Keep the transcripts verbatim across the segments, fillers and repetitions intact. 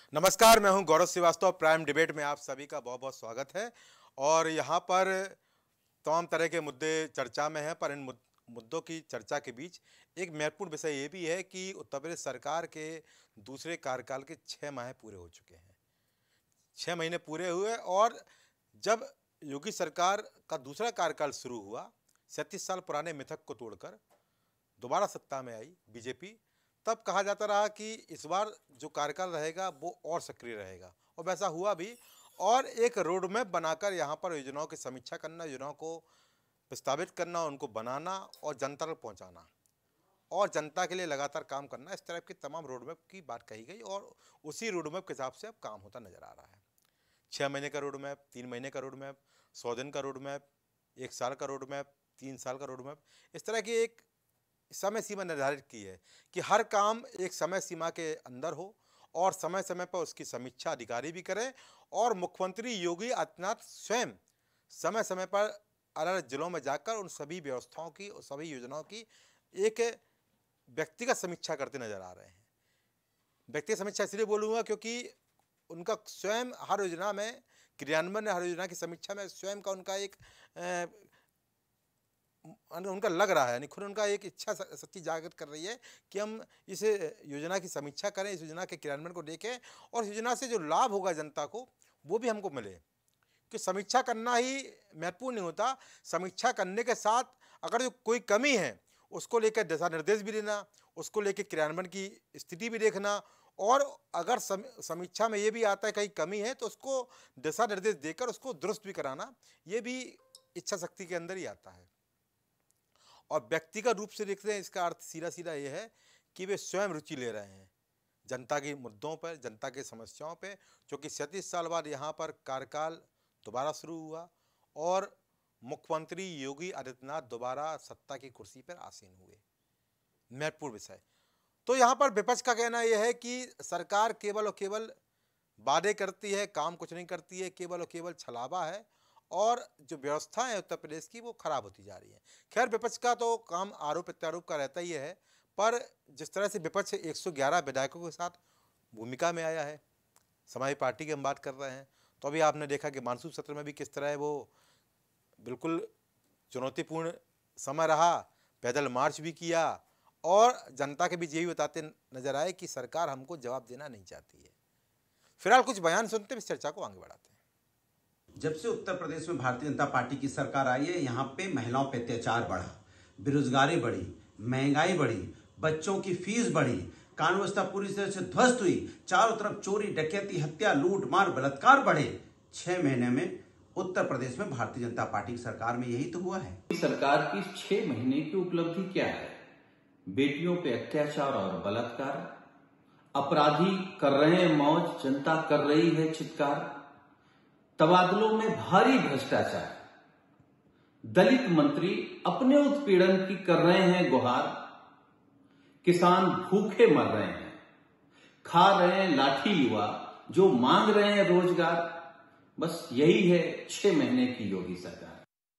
नमस्कार, मैं हूं गौरव श्रीवास्तव। प्राइम डिबेट में आप सभी का बहुत बहुत स्वागत है। और यहां पर तमाम तरह के मुद्दे चर्चा में हैं, पर इन मुद- मुद्दों की चर्चा के बीच एक महत्वपूर्ण विषय ये भी है कि उत्तर प्रदेश सरकार के दूसरे कार्यकाल के छः माह पूरे हो चुके हैं। छः महीने पूरे हुए और जब योगी सरकार का दूसरा कार्यकाल शुरू हुआ, सैंतीस साल पुराने मिथक को तोड़कर दोबारा सत्ता में आई बीजेपी, तब कहा जाता रहा कि इस बार जो कार्यकाल रहेगा वो और सक्रिय रहेगा, और वैसा हुआ भी। और एक रोड मैप बनाकर यहाँ पर योजनाओं की समीक्षा करना, योजनाओं को प्रस्तावित करना, उनको बनाना और जनता तक पहुँचाना और जनता के लिए लगातार काम करना, इस तरह की तमाम रोड मैप की बात कही गई। और उसी रोड मैप के हिसाब से अब काम होता नजर आ रहा है। छः महीने का रोड मैप, तीन महीने का रोड मैप, सौ दिन का रोड मैप, एक साल का रोड मैप, तीन साल का रोड मैप, इस तरह की एक समय सीमा निर्धारित की है कि हर काम एक समय सीमा के अंदर हो और समय समय पर उसकी समीक्षा अधिकारी भी करें। और मुख्यमंत्री योगी आदित्यनाथ स्वयं समय समय पर अलग अलग जिलों में जाकर उन सभी व्यवस्थाओं की और सभी योजनाओं की एक व्यक्तिगत समीक्षा करते नजर आ रहे हैं। व्यक्तिगत समीक्षा इसलिए बोलूँगा क्योंकि उनका स्वयं हर योजना में क्रियान्वयन, हर योजना की समीक्षा में स्वयं का उनका एक अ, उनका लग रहा है, यानी खुद उनका एक इच्छा सच्ची जागृत कर रही है कि हम इस योजना की समीक्षा करें, इस योजना के क्रियान्वयन को देखें और योजना से जो लाभ होगा जनता को वो भी हमको मिले। कि समीक्षा करना ही महत्वपूर्ण नहीं होता, समीक्षा करने के साथ अगर जो कोई कमी है उसको लेकर दिशा निर्देश भी देना, उसको लेकर क्रियान्वयन की स्थिति भी देखना, और अगर समीक्षा में ये भी आता है कहीं कमी है तो उसको दिशा निर्देश देकर उसको दुरुस्त भी कराना, ये भी इच्छा शक्ति के अंदर ही आता है। और व्यक्तिगत रूप से देखते हैं, इसका अर्थ सीधा सीधा ये है कि वे स्वयं रुचि ले रहे हैं जनता के मुद्दों पर, जनता की समस्याओं पे, क्योंकि सैंतीस साल बाद यहाँ पर कार्यकाल दोबारा शुरू हुआ और मुख्यमंत्री योगी आदित्यनाथ दोबारा सत्ता की कुर्सी पर आसीन हुए। महत्वपूर्ण विषय। तो यहाँ पर विपक्ष का कहना यह है कि सरकार केवल और केवल वादे करती है, काम कुछ नहीं करती है, केवल और केवल छलावा है और जो व्यवस्था है उत्तर प्रदेश की वो खराब होती जा रही है। खैर, विपक्ष का तो काम आरोप प्रत्यारोप का रहता ही है, पर जिस तरह से विपक्ष एक सौ ग्यारह विधायकों के साथ भूमिका में आया है, समाजवादी पार्टी की हम बात कर रहे हैं, तो अभी आपने देखा कि मानसून सत्र में भी किस तरह वो बिल्कुल चुनौतीपूर्ण समय रहा, पैदल मार्च भी किया और जनता के बीच यही बताते नजर आए कि सरकार हमको जवाब देना नहीं चाहती है। फिलहाल कुछ बयान सुनते हैं, इस चर्चा को आगे बढ़ाते हैं। जब से उत्तर प्रदेश में भारतीय जनता पार्टी की सरकार आई है, यहाँ पे महिलाओं पे अत्याचार बढ़ा, बेरोजगारी बढ़ी, महंगाई बढ़ी, बच्चों की फीस बढ़ी, कानून व्यवस्था पूरी तरह से ध्वस्त हुई, चारों तरफ चोरी, डकैती, हत्या, लूट मार, बलात्कार बढ़े। छह महीने में उत्तर प्रदेश में भारतीय जनता पार्टी की सरकार में यही तो हुआ है। सरकार की छह महीने की उपलब्धि क्या है? बेटियों पे अत्याचार और बलात्कार, अपराधी कर रहे हैं मौज, जनता कर रही है चित्कार, तबादलों में भारी भ्रष्टाचार, दलित मंत्री अपने उत्पीड़न की कर रहे हैं गुहार, किसान भूखे मर रहे हैं, खा रहे हैं लाठी युवा जो मांग रहे हैं रोजगार। बस यही है छह महीने की योगी सरकार।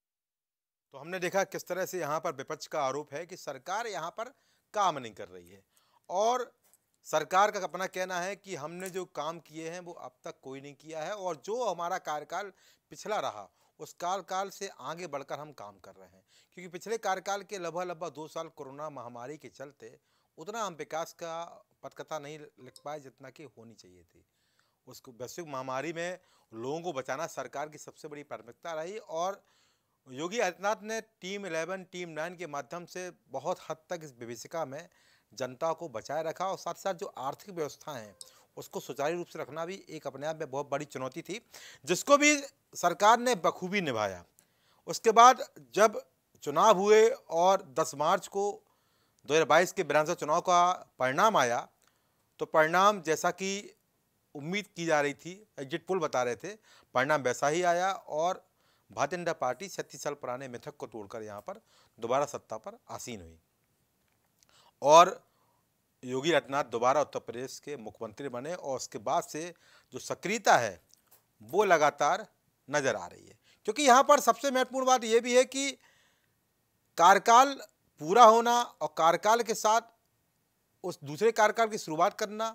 तो हमने देखा किस तरह से यहाँ पर विपक्ष का आरोप है कि सरकार यहाँ पर काम नहीं कर रही है, और सरकार का अपना कहना है कि हमने जो काम किए हैं वो अब तक कोई नहीं किया है, और जो हमारा कार्यकाल पिछला रहा उस कार्यकाल से आगे बढ़कर हम काम कर रहे हैं। क्योंकि पिछले कार्यकाल के लगभग लगभग दो साल कोरोना महामारी के चलते उतना हम विकास का पटकथा नहीं लिख पाए जितना कि होनी चाहिए थी। उसको वैश्विक महामारी में लोगों को बचाना सरकार की सबसे बड़ी प्राथमिकता रही, और योगी आदित्यनाथ ने टीम इलेवन, टीम नाइन के माध्यम से बहुत हद तक इस विभीषिका में जनता को बचाए रखा, और साथ साथ जो आर्थिक व्यवस्था है उसको सुचारू रूप से रखना भी एक अपने आप में बहुत बड़ी चुनौती थी, जिसको भी सरकार ने बखूबी निभाया। उसके बाद जब चुनाव हुए और दस मार्च को दो हज़ार बाईस के विधानसभा चुनाव का परिणाम आया, तो परिणाम जैसा कि उम्मीद की जा रही थी, एग्जिट पोल बता रहे थे, परिणाम वैसा ही आया और भारतीय जनता पार्टी छत्तीस साल पुराने मिथक को तोड़कर यहाँ पर दोबारा सत्ता पर आसीन हुई और योगी आदित्यनाथ दोबारा उत्तर प्रदेश के मुख्यमंत्री बने। और उसके बाद से जो सक्रियता है वो लगातार नजर आ रही है, क्योंकि यहाँ पर सबसे महत्वपूर्ण बात यह भी है कि कार्यकाल पूरा होना और कार्यकाल के साथ उस दूसरे कार्यकाल की शुरुआत करना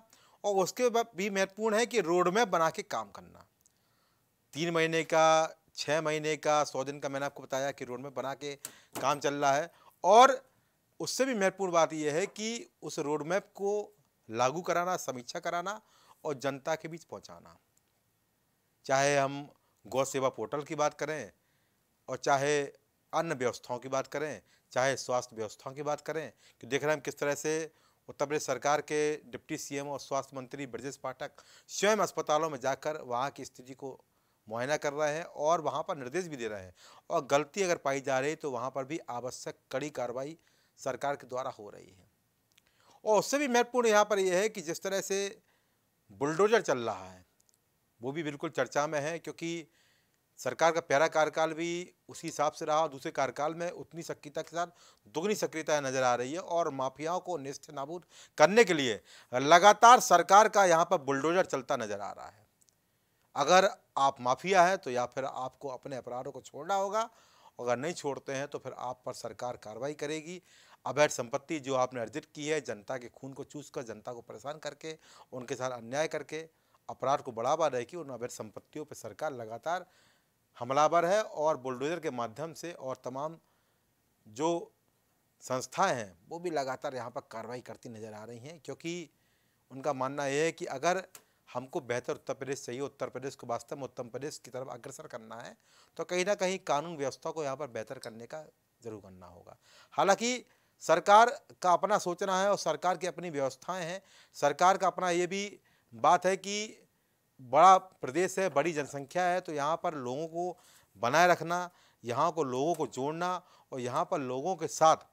और उसके बाद भी महत्वपूर्ण है कि रोड मैप बना के काम करना। तीन महीने का, छः महीने का, सौ दिन का मैंने आपको बताया कि रोड मैप बना के काम चल रहा है। और उससे भी महत्वपूर्ण बात यह है कि उस रोड मैप को लागू कराना, समीक्षा कराना और जनता के बीच पहुंचाना। चाहे हम गौ सेवा पोर्टल की बात करें और चाहे अन्य व्यवस्थाओं की बात करें, चाहे स्वास्थ्य व्यवस्थाओं की बात करें, कि देख रहे हैं हम किस तरह से उत्तर प्रदेश सरकार के डिप्टी सीएम और स्वास्थ्य मंत्री ब्रजेश पाठक स्वयं अस्पतालों में जाकर वहाँ की स्थिति को मुआयना कर रहे हैं और वहाँ पर निर्देश भी दे रहे हैं। और गलती अगर पाई जा रही तो वहाँ पर भी आवश्यक कड़ी कार्रवाई सरकार के द्वारा हो रही है। और उससे भी महत्वपूर्ण यहाँ पर यह है कि जिस तरह से बुलडोजर चल रहा है वो भी बिल्कुल चर्चा में है, क्योंकि सरकार का पहला कार्यकाल भी उसी हिसाब से रहा और दूसरे कार्यकाल में उतनी सक्रियता के साथ दुगनी सक्रियता नजर आ रही है। और माफियाओं को निश्चित नाबूद करने के लिए लगातार सरकार का यहाँ पर बुलडोजर चलता नजर आ रहा है। अगर आप माफिया हैं तो या फिर आपको अपने अपराधों को छोड़ना होगा, अगर नहीं छोड़ते हैं तो फिर आप पर सरकार कार्रवाई करेगी। अवैध संपत्ति जो आपने अर्जित की है, जनता के खून को चूस कर, जनता को परेशान करके, उनके साथ अन्याय करके अपराध को बढ़ावा देगी, उन अवैध संपत्तियों पर सरकार लगातार हमलावर है। और बुलडोजर के माध्यम से और तमाम जो संस्थाएं हैं वो भी लगातार यहाँ पर कार्रवाई करती नज़र आ रही हैं, क्योंकि उनका मानना यह है कि अगर हमको बेहतर उत्तर प्रदेश चाहिए, उत्तर प्रदेश को वास्तव में उत्तर प्रदेश की तरफ अग्रसर करना है, तो कहीं ना कहीं कानून व्यवस्था को यहाँ पर बेहतर करने का जरूर करना होगा। हालांकि सरकार का अपना सोचना है और सरकार की अपनी व्यवस्थाएं हैं। सरकार का अपना ये भी बात है कि बड़ा प्रदेश है, बड़ी जनसंख्या है, तो यहाँ पर लोगों को बनाए रखना, यहाँ को लोगों को जोड़ना और यहाँ पर लोगों के साथ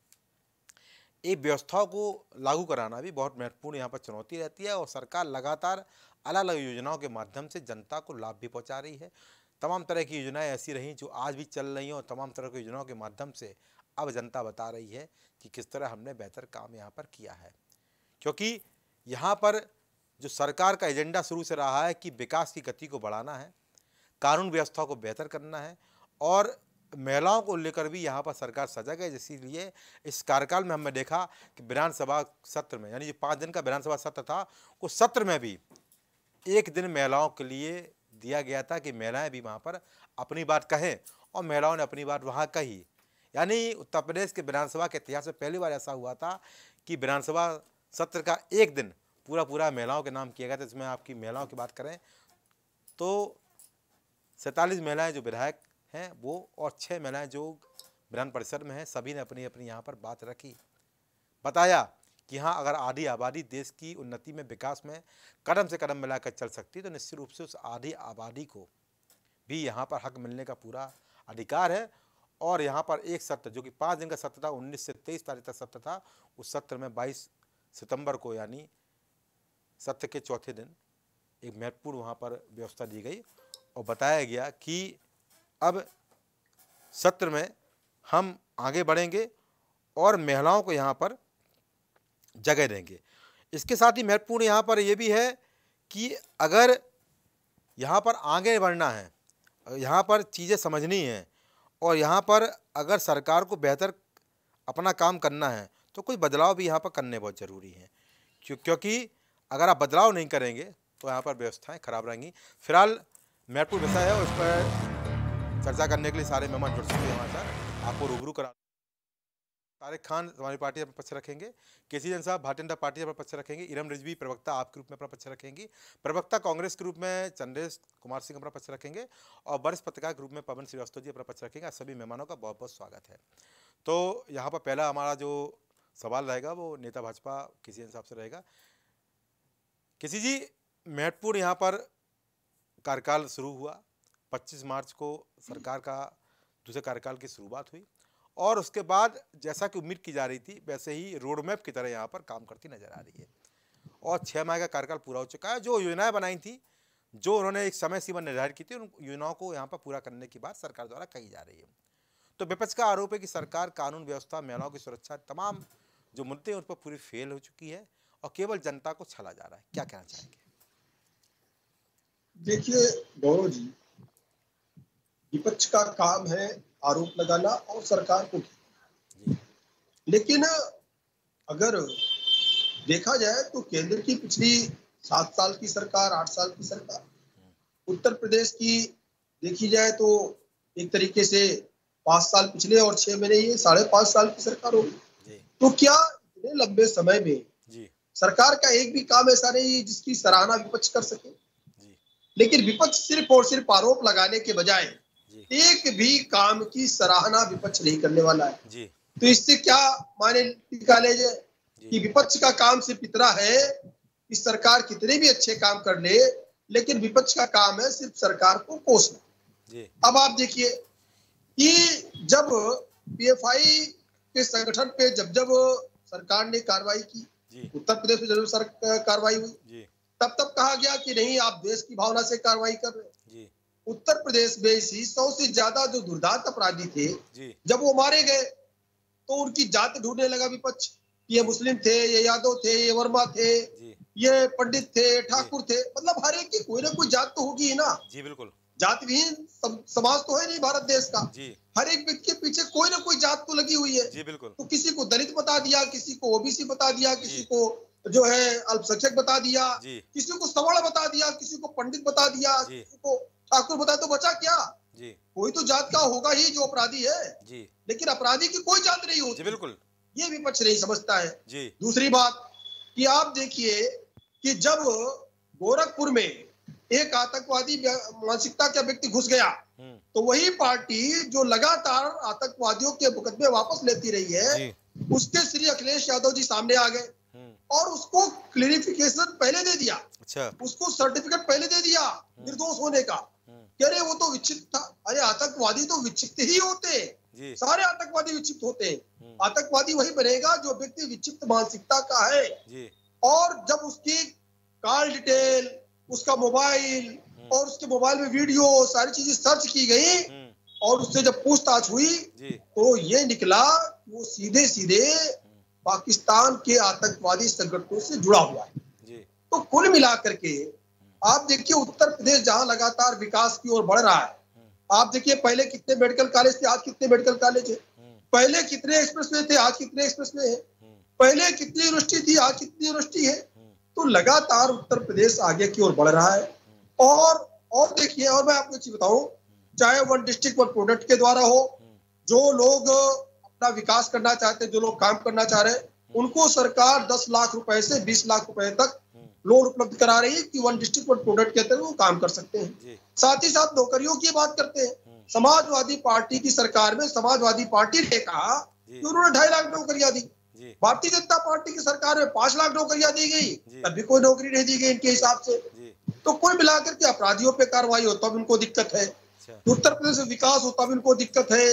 एक व्यवस्थाओं को लागू कराना भी बहुत महत्वपूर्ण यहाँ पर चुनौती रहती है। और सरकार लगातार अलग अलग योजनाओं के माध्यम से जनता को लाभ भी पहुँचा रही है। तमाम तरह की योजनाएं ऐसी रहीं जो आज भी चल रही हैं और तमाम तरह की योजनाओं के माध्यम से अब जनता बता रही है कि किस तरह हमने बेहतर काम यहाँ पर किया है। क्योंकि यहाँ पर जो सरकार का एजेंडा शुरू से रहा है कि विकास की गति को बढ़ाना है, कानून व्यवस्था को बेहतर करना है और महिलाओं को लेकर भी यहाँ पर सरकार सजग है। इसीलिए इस कार्यकाल में हमने देखा कि विधानसभा सत्र में, यानी जो पाँच दिन का विधानसभा सत्र था, उस सत्र में भी एक दिन महिलाओं के लिए दिया गया था कि महिलाएं भी वहाँ पर अपनी बात कहें, और महिलाओं ने अपनी बात वहाँ कही। यानी उत्तर प्रदेश के विधानसभा के इतिहास में पहली बार ऐसा हुआ था कि विधानसभा सत्र का एक दिन पूरा पूरा महिलाओं के नाम किया गया था। इसमें आपकी महिलाओं की बात करें तो सैंतालीस महिलाएं जो विधायक हैं वो और छः महिलाएं जो विधान परिषद में हैं, सभी ने अपनी अपनी यहाँ पर बात रखी। बताया कि हाँ, अगर आधी आबादी देश की उन्नति में, विकास में कदम से कदम मिलाकर चल सकती है तो निश्चित रूप से उस आधी आबादी को भी यहाँ पर हक मिलने का पूरा अधिकार है। और यहाँ पर एक सत्र जो कि पाँच दिन का सत्र था, उन्नीस से तेईस तारीख तक सत्र था, उस सत्र में बाईस सितंबर को यानी सत्र के चौथे दिन एक महत्वपूर्ण वहाँ पर व्यवस्था दी गई और बताया गया कि अब सत्र में हम आगे बढ़ेंगे और महिलाओं को यहाँ पर जगह देंगे। इसके साथ ही महत्वपूर्ण यहाँ पर यह भी है कि अगर यहाँ पर आगे बढ़ना है, यहाँ पर चीज़ें समझनी हैं और यहाँ पर अगर सरकार को बेहतर अपना काम करना है तो कुछ बदलाव भी यहाँ पर करने बहुत ज़रूरी हैं। क्यों क्योंकि अगर आप बदलाव नहीं करेंगे तो यहाँ पर व्यवस्थाएं खराब रहेंगी। फिलहाल महत्वपूर्ण विषय है और इस पर चर्चा करने के लिए सारे मेहमान जुड़ चुके हैं हमारे साथ। आपको रूबरू करा तारिक खान हमारी पार्टी अपना पक्ष रखेंगे, केसी जैन साहब भारतीय जनता पार्टी अपना पक्ष रखेंगे, इरम रिजवी प्रवक्ता आपके रूप में अपना पक्ष रखेंगी, प्रवक्ता कांग्रेस के रूप में चंद्रेश कुमार सिंह अपना पक्ष रखेंगे और वरिष्ठ पत्रकार के रूप में पवन श्रीवास्तव जी अपना पक्ष रखेंगे। सभी मेहमानों का बहुत बहुत स्वागत है। तो यहाँ पर पहला हमारा जो सवाल रहेगा वो नेता भाजपा केसी जैन साहब से रहेगा। केसी जी, महत्वपूर्ण यहाँ पर कार्यकाल शुरू हुआ, पच्चीस मार्च को सरकार का दूसरे कार्यकाल की शुरुआत हुई और उसके बाद जैसा कि उम्मीद की जा रही थी वैसे ही रोड मैप की तरह यहाँ पर काम करती नजर आ रही है और छः माह का कार्यकाल पूरा हो चुका है। जो योजनाएं बनाई थी, जो उन्होंने एक समय सीमा निर्धारित की थी, उन योजनाओं को यहाँ पर पूरा करने की बात सरकार द्वारा कही जा रही है। तो विपक्ष का आरोप है कि सरकार कानून व्यवस्था, महिलाओं की सुरक्षा, तमाम जो मुद्दे हैं उन पर पूरी फेल हो चुकी है और केवल जनता को छला जा रहा है। क्या कहना चाहेंगे? देखिए गौरव जी, विपक्ष का काम है आरोप लगाना और सरकार को, लेकिन अगर देखा जाए तो केंद्र की पिछली सात साल की सरकार, आठ साल की सरकार। उत्तर प्रदेश की देखी जाए तो एक तरीके से पांच साल पिछले और छह महीने ये साढ़े पांच साल की सरकार होगी। तो क्या इतने लंबे समय में जी सरकार का एक भी काम ऐसा नहीं है जिसकी सराहना विपक्ष कर सके? जी लेकिन विपक्ष सिर्फ और सिर्फ आरोप लगाने के बजाय जी एक भी काम की सराहना विपक्ष नहीं करने वाला है। जी तो इससे क्या माने निकाले जाए कि विपक्ष का काम सिर्फ इतना है कि सरकार कितने भी अच्छे काम कर ले, लेकिन विपक्ष का काम है सिर्फ सरकार को कोसना। जी अब आप देखिए कि जब पीएफआई के संगठन पे जब जब सरकार ने कार्रवाई की, जी उत्तर प्रदेश में जरूर सर कार्रवाई हुई, जी तब तब कहा गया कि नहीं आप देश की भावना से कार्रवाई कर रहे हैं। जी उत्तर प्रदेश में इसी सौ से ज्यादा जो दुर्दांत अपराधी थे, जी जब वो मारे गए तो उनकी जात ढूंढने लगा विपक्ष। ये मुस्लिम थे, ये यादव थे, ये वर्मा थे, जी ये पंडित थे, ठाकुर थे, मतलब हर एक की कोई ना कोई जात तो होगी ही ना। जी बिल्कुल जात विहीन समाज तो है नहीं भारत देश का। जी हर एक व्यक्ति के पीछे कोई ना कोई जात तो लगी हुई है। जी बिल्कुल तो किसी को दलित बता दिया, किसी को ओबीसी बता दिया, जी। किसी को जो है अल्पसंख्यक बता दिया, जी किसी को सवर्ण बता दिया, किसी को पंडित बता दिया, जी। किसी को ठाकुर बता, तो बचा क्या? जी कोई तो जात का होगा ही जो अपराधी है, जी लेकिन अपराधी की कोई जात नहीं जी होती। बिल्कुल ये विपक्ष नहीं समझता है। जी दूसरी बात कि आप देखिए कि जब गोरखपुर में एक आतंकवादी मानसिकता का व्यक्ति घुस गया, हम्म तो वही पार्टी जो लगातार आतंकवादियों के मुकदमे वापस लेती रही है, जी उसके श्री अखिलेश यादव जी सामने आ गए हम्म और उसको क्लियरिफिकेशन पहले दे दिया, अच्छा उसको सर्टिफिकेट पहले दे दिया निर्दोष होने का। हम्म कि अरे वो तो विक्षिप्त था। अरे आतंकवादी तो विक्षिप्त ही होते हैं, जी सारे आतंकवादी विक्षिप्त होते हैं। हम्म आतंकवादी वही बनेगा जो व्यक्ति विक्षिप्त मानसिकता का है। जी और जब उसकी कॉल डिटेल, उसका मोबाइल और उसके मोबाइल में वीडियो सारी चीजें सर्च की गई हम्म और उससे जब पूछताछ हुई जी तो ये निकला वो सीधे सीधे पाकिस्तान के आतंकवादी संगठनों से जुड़ा हुआ है। जी तो कुल मिलाकर के आप देखिए उत्तर प्रदेश जहां लगातार विकास की ओर बढ़ रहा है, आप देखिए पहले कितने मेडिकल कॉलेज थे, आज कितने मेडिकल कॉलेज है। पहले कितने एक्सप्रेसवे थे, आज कितने एक्सप्रेसवे है। पहले कितनी यूनिवर्सिटी थी, आज कितनी यूनिवर्सिटी है। तो लगातार उत्तर प्रदेश आगे की ओर बढ़ रहा है। और और देखिए, और मैं आपको एक चीज बताऊं, चाहे वन डिस्ट्रिक्ट वन प्रोडक्ट के द्वारा हो, जो लोग अपना विकास करना चाहते हैं, जो लोग काम करना चाह रहे हैं, उनको सरकार दस लाख रुपए से बीस लाख रुपए तक लोन उपलब्ध करा रही है कि वन डिस्ट्रिक्ट वन प्रोडक्ट के तहत वो काम कर सकते हैं। साथ ही साथ नौकरियों की बात करते हैं। समाजवादी पार्टी की सरकार में समाजवादी पार्टी ने कहा कि उन्होंने ढाई लाख नौकरियां दी। भारतीय जनता पार्टी की सरकार में पांच लाख नौकरियां दी गई, तब भी कोई नौकरी नहीं दी गई इनके हिसाब से। तो कोई मिलाकर के अपराधियों पे कार्रवाई होता भी उनको दिक्कत है, उत्तर प्रदेश में विकास होता भी उनको दिक्कत है,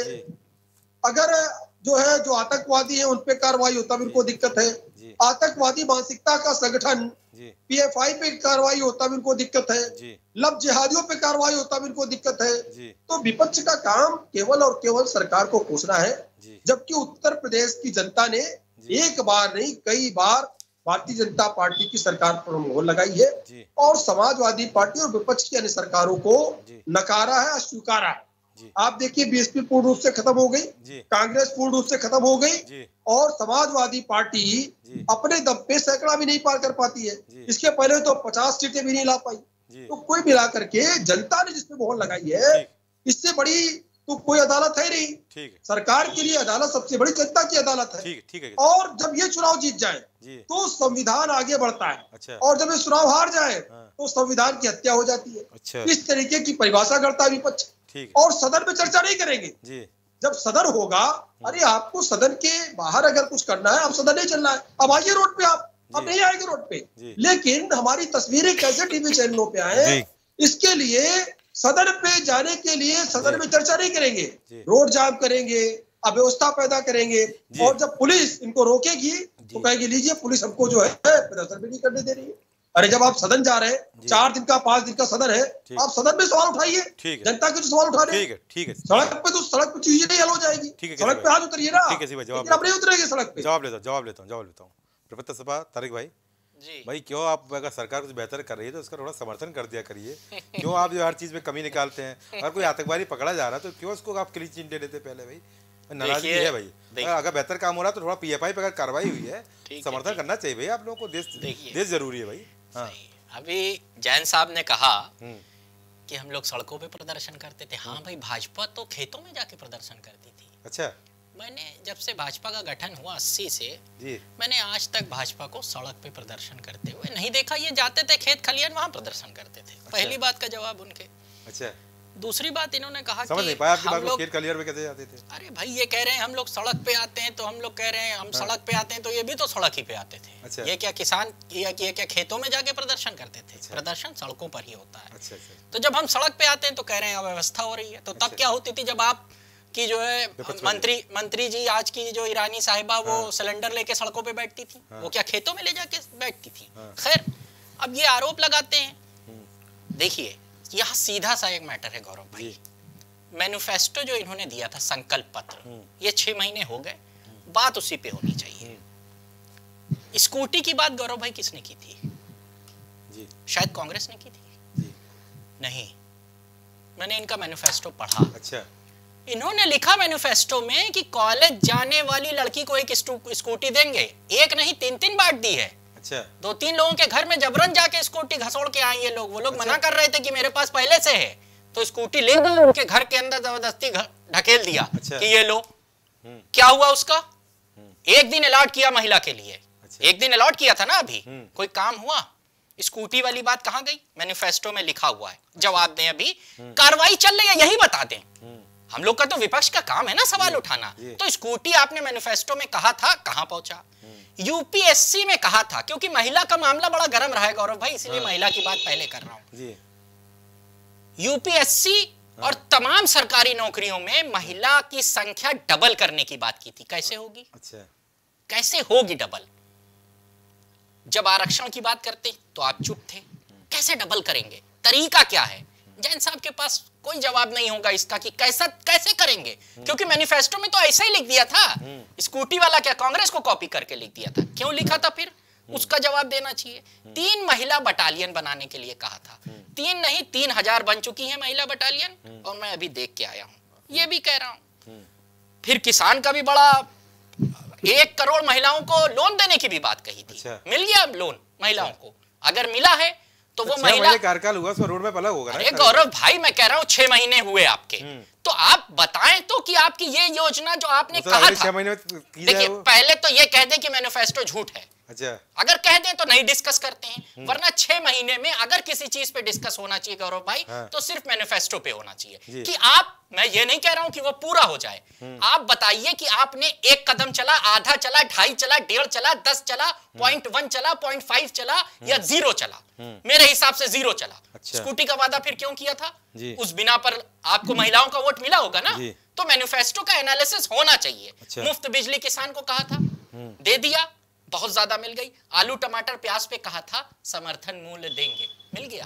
अगर जो है जो आतंकवादी है उन पे कार्रवाई होता भी उनको दिक्कत है, आतंकवादी मानसिकता का संगठन पीएफआई पे कार्रवाई होता भी उनको दिक्कत है, लब जिहादियों पे कार्रवाई होता भी उनको दिक्कत है। तो विपक्ष का काम केवल और केवल सरकार को कोसना है, जबकि उत्तर प्रदेश की जनता ने एक बार नहीं कई बार भारतीय जनता पार्टी की सरकार पर मोहर लगाई है और समाजवादी पार्टी और विपक्ष की अन्य सरकारों को नकारा है, अस्वीकारा है। आप देखिए बीएसपी पूर्ण रूप से खत्म हो गई, कांग्रेस पूर्ण रूप से खत्म हो गई और समाजवादी पार्टी अपने दम पे सैकड़ा भी नहीं पार कर पाती है। इसके पहले तो पचास सीटें भी नहीं ला पाई। तो कोई मिला करके जनता ने जिसपे मोहर लगाई है, इससे बड़ी तो कोई अदालत है नहीं। ठीक है। सरकार के लिए अदालत सबसे बड़ी जनता की अदालत है। ठीक, ठीक है। और जब ये चुनाव जीत जाए तो संविधान आगे बढ़ता है। अच्छा। और जब ये चुनाव हार जाए तो संविधान की हत्या हो जाती है। अच्छा। इस तरीके की परिभाषा करता है विपक्ष। और सदन में चर्चा नहीं करेंगे। जब सदन होगा, अरे आपको सदन के बाहर अगर कुछ करना है, अब सदन नहीं चलना है, अब आइए रोड पे, आप अब नहीं आएंगे रोड पे, लेकिन हमारी तस्वीरें कैसे टीवी चैनलों पे आए, इसके लिए सदन पे जाने के लिए सदन में चर्चा नहीं करेंगे, रोड जाम करेंगे, अव्यवस्था पैदा करेंगे। और जब पुलिस इनको रोकेगी तो कहेगी लीजिए पुलिस हमको जो है प्रदर्शन भी नहीं करने दे रही है। अरे जब आप सदन जा रहे हैं, चार दिन का पांच दिन का सदन है, आप सदन में सवाल उठाइए, जनता के जो सवाल उठा रहे हैं। ठीक है, सड़क पे तो सड़क पे चीजें नहीं हल हो जाएगी, सड़क पे आज उतरिए ना। अब नहीं उतरेंगे सड़क पे। जवाब लेता हूँ जवाब लेता हूँ जवाब लेता हूँ प्रपत्र सभा तारिक भाई जी। भाई क्यों आप अगर सरकार कुछ बेहतर कर रही है तो उसका थोड़ा समर्थन कर दिया करिए। क्यों आप जो हर चीज में कमी निकालते हैं? अगर कोई आतंकवादी पकड़ा जा रहा है तो क्यों उसको आप क्लीन चिट दे देते पहले? भाई नाराजगी है भाई, अगर बेहतर काम हो रहा है तो थोड़ा पीएफआई पे अगर कार्रवाई हुई है समर्थन करना चाहिए भाई आप लोगों को। देश देश जरूरी है भाई। हाँ अभी जैन साहब ने कहा कि हम लोग सड़कों पे प्रदर्शन करते थे। हाँ भाई, भाजपा तो खेतों में जाके प्रदर्शन करती थी। अच्छा। मैंने जब से भाजपा का गठन हुआ अस्सी से जी, मैंने आज तक भाजपा को सड़क पे प्रदर्शन करते हुए नहीं देखा। ये जाते थे खेत खलियान, वहां प्रदर्शन करते थे। अच्छा। पहली बात का जवाब उनके। अच्छा। दूसरी बात इन्होंने कहा समझ नहीं पाया आपकी बात को, खेत खलियान पे कैसे जाते थे? अरे भाई, ये कह रहे हैं हम लोग सड़क पे आते हैं, तो हम लोग कह रहे हैं हम हाँ। सड़क पे आते हैं, तो ये भी तो सड़क ही पे आते थे। अच्छा। ये क्या किसान ये, ये क्या खेतों में जाके प्रदर्शन करते थे? अच्छा। प्रदर्शन सड़कों पर ही होता है। अच्छा, अच्छा। तो जब हम सड़क पे आते हैं तो कह रहे हैं अव्यवस्था हो रही है। तो तब क्या होती थी, जब आप की जो है मंत्री मंत्री जी, आज की जो ईरानी साहिबा, वो सिलेंडर लेके सड़कों पे बैठती थी, वो क्या खेतों में ले जाके बैठती थी? खैर, अब ये आरोप लगाते हैं। देखिए, यहाँ सीधा सा एक मैटर है गौरव भाई। मैनिफेस्टो जो इन्होंने दिया था, संकल्प पत्र, ये छह महीने हो गए, बात उसी पे होनी चाहिए। स्कूटी की बात गौरव भाई किसने की थी? जी। शायद कांग्रेस ने की थी। जी। नहीं, मैंने इनका मैनिफेस्टो पढ़ा। अच्छा। इन्होंने लिखा मैनिफेस्टो में कि कॉलेज जाने वाली लड़की को एक स्कूटी देंगे। एक नहीं, तीन तीन बांट दी है। अच्छा। दो तीन लोगों के घर में जबरन जाके स्कूटी घसोड़ के आए ये लोग। वो लोग अच्छा। मना कर रहे थे कि मेरे पास पहले से है, तो स्कूटी ले गए, उनके घर के अंदर जबरदस्ती ढकेल दिया। अच्छा। कि ये लो। क्या हुआ उसका? एक दिन अलॉट किया महिला के लिए। अच्छा। एक दिन अलॉट किया था ना, अभी कोई काम हुआ? स्कूटी वाली बात कहां गई? मैनिफेस्टो में लिखा हुआ है। जवाब दें, अभी कार्रवाई चल रही है, यही बता दें। हम लोग का तो विपक्ष का काम है ना सवाल उठाना। तो स्कूटी आपने मैनिफेस्टो में कहा था, कहां पहुंचा? यूपीएससी में कहा था, क्योंकि महिला का मामला बड़ा गर्म रहा है गौरव भाई, इसलिए हाँ। महिला की बात पहले कर रहा हूं। यूपीएससी हाँ। और तमाम सरकारी नौकरियों में महिला की संख्या डबल करने की बात की थी। कैसे होगी? अच्छा। कैसे होगी डबल? जब आरक्षण की बात करते तो आप चुप थे। कैसे डबल करेंगे? तरीका क्या है? जैन साहब के पास कोई जवाब नहीं होगा इसका कि कैसा कैसे करेंगे, क्योंकि मैनिफेस्टो में तो ऐसा ही लिख दिया था। स्कूटी वाला क्या कांग्रेस को कॉपी करके लिख दिया था? क्यों लिखा था फिर? उसका जवाब देना चाहिए। तीन महिला बटालियन बनाने के लिए कहा था। तीन नहीं, तीन हजार बन चुकी है महिला बटालियन, और मैं अभी देख के आया हूं। ये भी कह रहा हूं। फिर किसान का भी बड़ा, एक करोड़ महिलाओं को लोन देने की भी बात कही थी। अच्छा। मिल गया लोन महिलाओं को? अगर मिला है तो वो महिला कार्यकाल हुआ, सो रोड में पलक होगा। अरे गौरव भाई, मैं कह रहा हूँ छह महीने हुए आपके, तो आप बताएं तो कि आपकी ये योजना जो आपने कहा था, देखिए पहले तो ये कह दें कि मैनिफेस्टो झूठ है। अच्छा। अगर कह दें तो नहीं डिस्कस करते हैं, वरना छह महीने में अगर किसी चीज पे डिस्कस होना चाहिए गौरव भाई, हाँ। तो सिर्फ मैनिफेस्टो पे होना चाहिए। कि आप, मैं ये नहीं कह रहा हूं कि वो पूरा हो जाए, आप बताइए कि आपने एक कदम चला, आधा चला, ढाई चला, डेढ़ चला, दस चला, पॉइंट वन चला, पॉइंट फाइव चला, या जीरो चला। मेरे हिसाब से जीरो चला। अच्छा। स्कूटी का वादा फिर क्यों किया था? उस बिना पर आपको महिलाओं का वोट मिला होगा ना, तो मैनिफेस्टो का एनालिसिस होना चाहिए। अच्छा। मुफ्त बिजली किसान को कहा था, दे दिया, बहुत ज्यादा मिल गई। आलू टमाटर प्याज पे कहा था समर्थन मूल्य देंगे, मिल गया?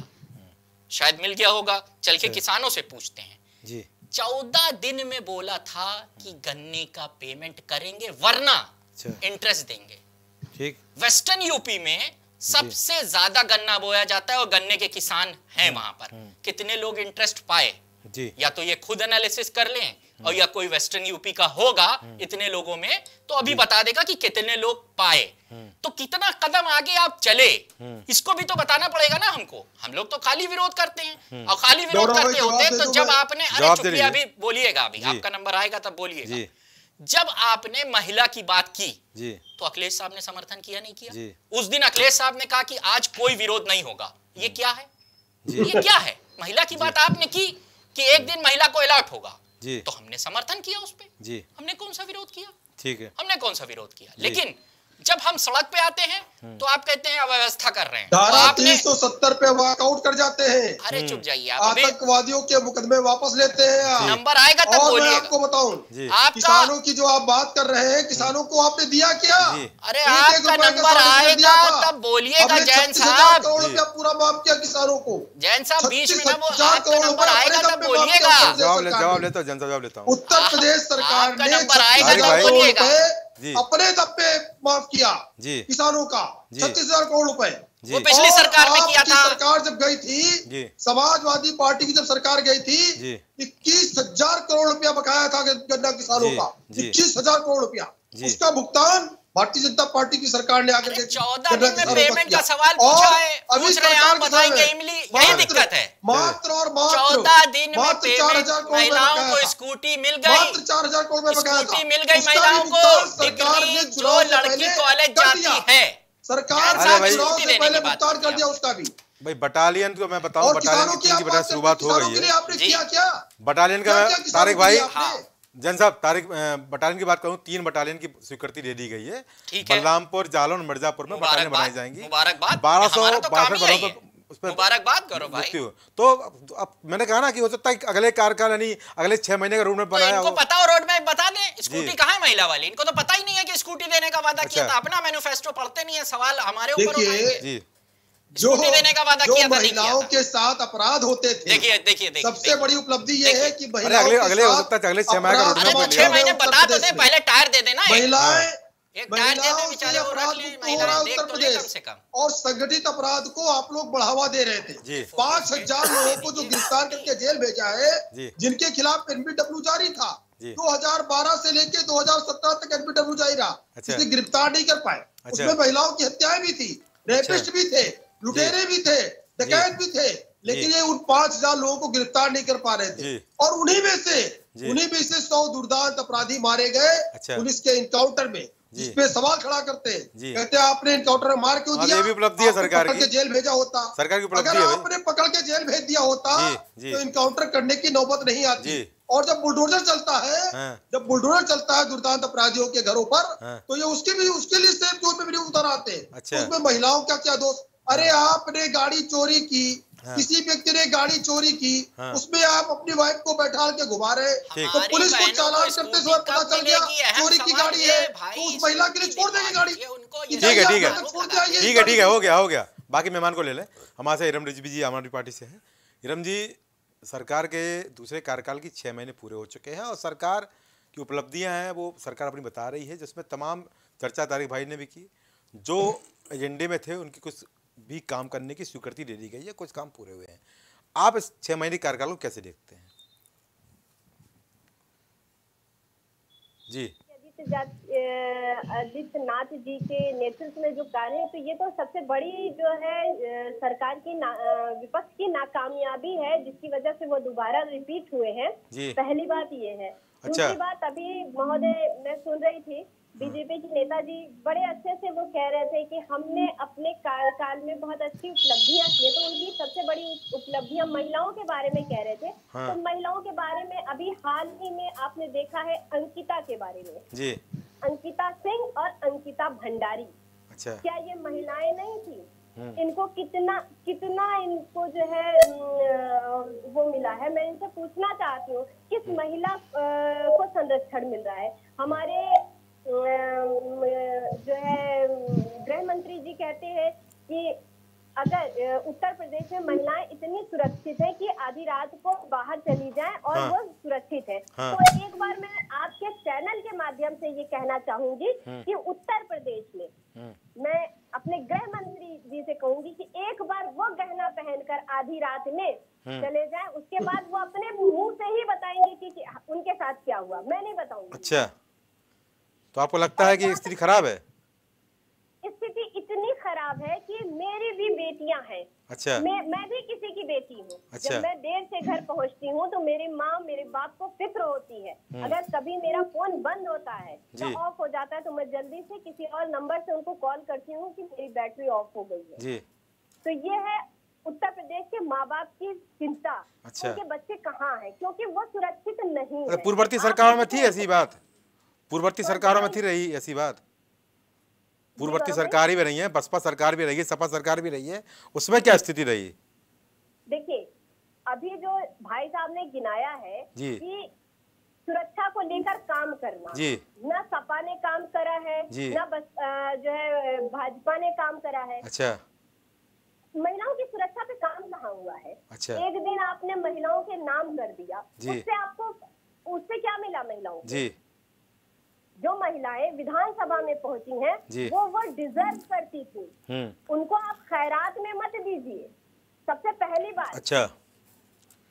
शायद मिल गया होगा, चल के किसानों से पूछते हैं। जी। चौदह दिन में बोला था कि गन्ने का पेमेंट करेंगे, वरना इंटरेस्ट देंगे। ठीक। वेस्टर्न यूपी में सबसे ज्यादा गन्ना बोया जाता है और गन्ने के किसान हैं वहां पर। कितने लोग इंटरेस्ट पाए? जी। या तो ये खुद एनालिसिस कर लें, और या कोई वेस्टर्न यूपी का होगा इतने लोगों में, तो अभी बता देगा कि कितने लोग पाए। तो कितना कदम आगे आप चले, इसको भी तो बताना पड़ेगा ना हमको। हम लोग तो खाली विरोध करते हैं, और खाली विरोध करते होते तो जब आपने, अरे चुप्पी, अभी बोलिएगा, अभी आपका नंबर आएगा तब बोलिएगा। जब आपने महिला की बात की जी। तो अखिलेश साहब ने समर्थन किया नहीं किया जी। उस दिन अखिलेश साहब ने कहा कि आज कोई विरोध नहीं होगा। ये क्या है जी। ये क्या है? महिला की बात आपने की कि एक दिन महिला को अलॉट होगा जी। तो हमने समर्थन किया उस पे जी। हमने कौन सा विरोध किया? ठीक है, हमने कौन सा विरोध किया? लेकिन जब हम सड़क पे आते हैं तो आप कहते हैं अव्यवस्था कर रहे हैं, धारा तीन सौ सत्तर पे वॉकआउट कर जाते हैं। अरे चुप जाइए आप, आतंकवादियों के मुकदमे वापस लेते हैं। नंबर आएगा तब बोलिए। मैं आपको बताऊं, किसानों की जो आप बात कर रहे हैं, किसानों को आपने दिया क्या? अरे आपका नंबर आएगा तब बोलिएगा जैन साहब। करोड़ रुपया पूरा माफ किया किसानों को। जैन साहब बीच में नंबर आएगा तब बोलिएगा। जवाब लेता हूं, जवाब लेता हूं। उत्तर प्रदेश सरकार ने नंबर आएगा तब बोलिएगा। अपने दब पे माफ किया जी। किसानों का छत्तीस हजार करोड़ रुपए। वो पिछली सरकार में किया था। सरकार जब गई थी, समाजवादी पार्टी की जब सरकार गई थी, इक्कीस हजार करोड़ रुपया बकाया था गन्ना किसानों का। इक्कीस हजार करोड़ रुपया, उसका भुगतान भारतीय जनता पार्टी की सरकार ने आकर के चौदह दिन में पेमेंट का सवाल पूछा है, पूछ रहे हैं आप बताएंगे इमली, यही दिक्कत है। मात्र और मात्र चौदह दिन में पेमेंट, महिलाओं को स्कूटी मिल गई, मात्र चार हजार करोड़ रुपए बकाया था, स्कूटी मिल गई महिलाओं को, डिग्री जो लड़की कॉलेज जाती है सरकार ने चुनाव से पहले भुगतान कर दिया उसका भी। भाई बटालियन तो मैं बताऊं, बटालियन की बता शुरुआत हो गई है। आपने किया क्या बटालियन का तारिक भाई जन साहब, तारिक बटालियन की बात करूं, तीन बटालियन की स्वीकृति दे दी गई है। बलरामपुर, जालौन, मिर्जापुर में बटालियन बनाई जाएंगी। बारह सौ बासठ पदों उस पर मुबारकबाद करो भाई। तो अब मैंने कहा ना कि हो सकता है अगले कार्यकाल यानी अगले छह महीने का रोड मैप बनाया हो। इनको पता हो रोड मैप बता दें, स्कूटी कहाँ है महिला वाली, इनको तो पता ही नहीं है कि स्कूटी देने का वादा किया था। अपना मैनिफेस्टो पढ़ते नहीं है, सवाल हमारे ऊपर जी जो देने का वादा किया था, महिलाओं के साथ अपराध होते थे। देखिए देखिए सबसे बड़ी उपलब्धि ये है कि अगले अगले हो सकता है अगले छह महीने छह महीने बता तो दे, पहले टायर दे देना, महिलाएं एक टायर दे दे बेचारे वो रख ले, महिलाएं देख तो ले कम से कम। और संगठित अपराध को आप लोग बढ़ावा दे रहे थे। पांच हजार लोगों को जो गिरफ्तार करके जेल भेजा है, जिनके खिलाफ एनपीडब्ल्यू जारी था, दो हजार बारह से लेके दो हजार सत्रह तक एनपीडब्ल्यू जारी रहा, इसे गिरफ्तार नहीं कर पाए। उसमें महिलाओं की हत्याएं भी थी, रेपिस्ट भी थे, लुटेरे भी थे, डकैत भी थे, लेकिन ये उन पांच हजार लोगों को गिरफ्तार नहीं कर पा रहे थे। और उन्हीं में से उन्हीं में से सौ दुर्दांत अपराधी मारे गए पुलिस के इनकाउंटर में, जिसपे सवाल खड़ा करते हैं, कहते हैं आपने इनकाउंटर में मार क्यों दिया, ये भी उपलब्धि है सरकार की, जेल भेजा होता, सरकार की उपलब्धि है, अगर आपने पकड़ के जेल भेज दिया होता तो इनकाउंटर करने की नौबत नहीं आती। और जब बुलडोजर चलता है, जब बुलडोजर चलता है दुर्दांत अपराधियों के घरों पर, तो ये उसके भी उसके लिए सेफ जोन में भी उतर आते हैं। उसमें महिलाओं का क्या दोष? अरे आपने गाड़ी चोरी की, किसी व्यक्ति ने गाड़ी चोरी की, उसमें आप अपनी वाइफ को बैठा के घुमा रहे, तो पुलिस को चालान करते समय पता चल गया चोरी की गाड़ी है, तो उस महिला के लिए छोड़ देंगे गाड़ी। ठीक है ठीक है ठीक है ठीक है हो गया हो गया। बाकी मेहमान को ले लें। हमारे से इरम रिजवी जी आम आदमी पार्टी से हैं। इरम जी, सरकार के दूसरे कार्यकाल की छः महीने पूरे हो चुके हैं और सरकार की उपलब्धियां हैं वो सरकार अपनी बता रही है, जिसमें तमाम चर्चा तारिक भाई ने भी की। जो एजेंडे में थे उनकी कुछ भी काम करने की स्वीकृति दे दी गई है, कुछ काम पूरे हुए हैं। आप इस छह महीने कार्यकाल को कैसे देखते हैं? जी आदित्यनाथ जी के नेतृत्व में जो कार्य है, तो ये तो सबसे बड़ी जो है सरकार की विपक्ष की नाकामयाबी है, जिसकी वजह से वो दोबारा रिपीट हुए हैं। पहली बात ये है। अच्छा। दूसरी बात, अभी महोदय मैं सुन रही थी बीजेपी के नेताजी बड़े अच्छे से वो कह रहे थे कि हमने अपने कार्यकाल में बहुत अच्छी उपलब्धियां की, तो उनकी सबसे बड़ी उपलब्धियां महिलाओं के बारे में कह रहे थे। हाँ। तो महिलाओं के बारे में अभी हाल ही में आपने देखा है अंकिता के बारे में जी, अंकिता सिंह और अंकिता भंडारी। अच्छा। क्या ये महिलाएं नहीं थी? इनको कितना कितना इनको जो है वो मिला है, मैं इनसे पूछना चाहती हूँ किस महिला को संरक्षण मिल रहा है? हमारे जो है गृह मंत्री जी कहते हैं कि अगर उत्तर प्रदेश में महिलाएं इतनी सुरक्षित है कि आधी रात को बाहर चली जाएं और हाँ। वो सुरक्षित है। हाँ। तो एक बार मैं आपके चैनल के माध्यम से ये कहना चाहूंगी कि उत्तर प्रदेश में मैं अपने गृह मंत्री जी से कहूंगी कि एक बार वो गहना पहनकर आधी रात में चले जाएं, उसके बाद वो अपने मुंह से ही बताएंगे कि, कि उनके साथ क्या हुआ, मैं नहीं बताऊंगी। अच्छा, तो आपको लगता है कि स्थिति खराब है? स्थिति इतनी खराब है कि मेरी भी बेटियां हैं। अच्छा। मैं मैं भी किसी की बेटी हूँ। अच्छा। जब मैं देर से घर पहुँचती हूँ तो मेरी माँ मेरे बाप को फिक्र होती है। अगर कभी मेरा फोन बंद होता है या ऑफ हो जाता है तो मैं जल्दी से किसी और नंबर से उनको कॉल करती हूँ कि मेरी बैटरी ऑफ हो गई है। जी। तो ये है उत्तर प्रदेश के माँ बाप की चिंता। अच्छा। उनके बच्चे कहाँ हैं, क्योंकि वो सुरक्षित नहीं है। पूर्ववर्ती सरकारों में थी ऐसी बात? पूर्ववर्ती सरकारों में थी रही ऐसी बात? पूर्ववर्ती सरकार भी रही है, बसपा सरकार भी रही है, सपा सरकार भी रही है, उसमें क्या स्थिति रही? देखिए, अभी जो भाई साहब ने गिनाया है कि सुरक्षा को लेकर काम करना, जी, न सपा ने काम करा है, न बस जो है भाजपा ने काम करा है। अच्छा। महिलाओं की सुरक्षा पे काम कहाँ हुआ है? अच्छा। एक दिन आपने महिलाओं के नाम कर दिया, उससे आपको उससे क्या मिला महिलाओं को? जी। जो महिलाएं विधानसभा में पहुंची हैं वो वो डिजर्व करती थी, उनको आप खैरात में मत दीजिए, सबसे पहली बात। अच्छा।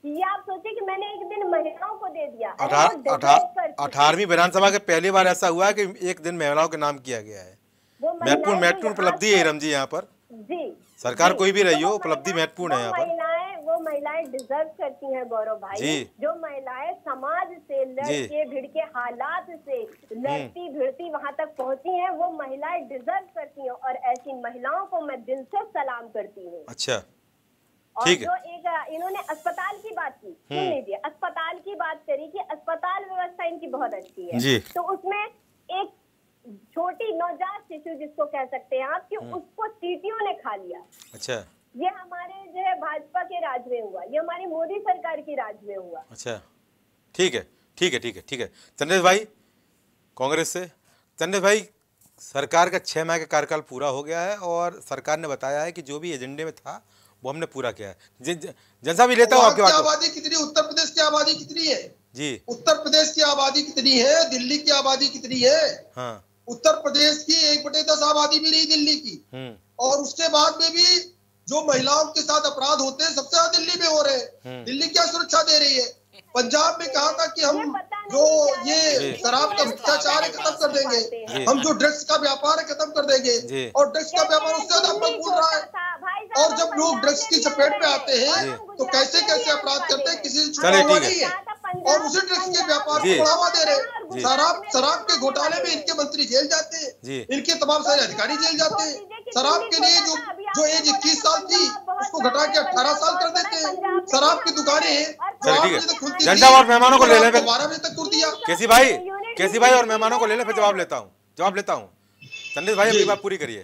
ये आप सोचिए कि मैंने एक दिन महिलाओं को दे दिया। अठारहवीं विधानसभा के पहली बार ऐसा हुआ है कि एक दिन महिलाओं के नाम किया गया है। महत्वपूर्ण महत्वपूर्ण उपलब्धि है रम जी यहाँ पर। जी सरकार कोई भी रही हो, उपलब्धि महत्वपूर्ण है यहाँ पर। महिलाएं वो महिलाएं डिजर्व करती हैं गौरव भाई। जो महिलाएं समाज से लड़के भिड़ के हालात से लड़ती भिड़ती वहां तक पहुंची हैं, वो महिलाएं डिजर्व करती हैं और ऐसी महिलाओं को मैं दिल से सलाम करती हूँ। अच्छा और जो एक इन्होंने अस्पताल की बात की, सुन लीजिए, अस्पताल की बात करी कि अस्पताल व्यवस्था इनकी बहुत अच्छी है, तो उसमें एक छोटी नवजात शिशु जिसको कह सकते हैं आप कि उसको चींटियों ने खा लिया। अच्छा, ये हमारे जो है भाजपा के राज में हुआ, ये हमारी मोदी सरकार की राज में हुआ। अच्छा, ठीक है ठीक है ठीक है ठीक है चंद्रेश भाई कांग्रेस से। चंद्रेश भाई, सरकार का छह माह का कार्यकाल पूरा हो गया है और सरकार ने बताया है कि जो भी एजेंडे में था वो हमने पूरा किया है। जनता भी लेता हूँ आपकी बात। आबादी कितनी, उत्तर प्रदेश की आबादी कितनी है जी? उत्तर प्रदेश की आबादी कितनी है? दिल्ली की आबादी कितनी है? हाँ। उत्तर प्रदेश की एक बटे दस आबादी भी नहीं दिल्ली की, और उसके बाद में भी जो महिलाओं के साथ अपराध होते हैं सबसे ज्यादा दिल्ली में हो रहे हैं। दिल्ली क्या सुरक्षा दे रही है? पंजाब में कहा था कि हम जो ये शराब का भ्रष्टाचार है खत्म कर देंगे, हम जो ड्रग्स का व्यापार है खत्म कर देंगे, और ड्रग्स का व्यापार उससे ज्यादा फल फूल रहा है। और जब लोग ड्रग्स की चपेट में आते हैं तो कैसे कैसे अपराध करते हैं, किसी से छुपा हुआ नहीं है, और उसी ड्रग्स के व्यापार को बढ़ावा दे रहे हैं। शराब शराब के घोटाले में इनके मंत्री जेल जाते हैं, इनके तमाम सारे अधिकारी जेल जाते हैं। शराब के लिए जो जो एज इक्कीस साल थी उसको घटा के अठारह साल कर देते हैं। शराब की दुकानें जनता और मेहमानों को ले ले, बारह बजे तक खुल दिया। केसी भाई केसी भाई और मेहमानों को ले ले, फिर जवाब लेता हूँ जवाब लेता हूँ चंद्रेश भाई अपनी बात पूरी करिए।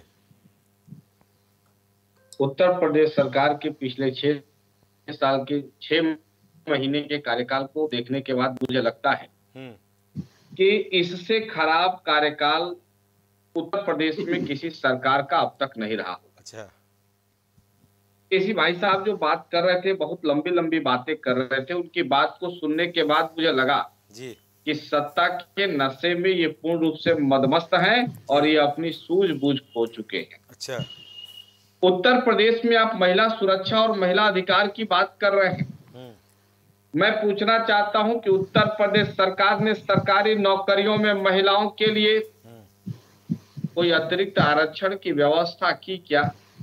उत्तर प्रदेश सरकार के पिछले छह साल के छह महीने के कार्यकाल को देखने के बाद मुझे लगता है कि इससे खराब कार्यकाल उत्तर प्रदेश में किसी सरकार का अब तक नहीं रहा। अच्छा, केसी भाई साहब जो बात कर रहे थे, बहुत लंबी लंबी बातें कर रहे थे, उनकी बात को सुनने के बाद मुझे लगा जी कि सत्ता के नशे में ये पूर्ण रूप से मदमस्त हैं और ये अपनी सूझबूझ खो चुके हैं। अच्छा, उत्तर प्रदेश में आप महिला सुरक्षा और महिला अधिकार की बात कर रहे हैं। मैं पूछना चाहता हूं कि उत्तर प्रदेश सरकार ने सरकारी नौकरियों में महिलाओं के लिए कोई अतिरिक्त आरक्षण की व्यवस्था की क्या?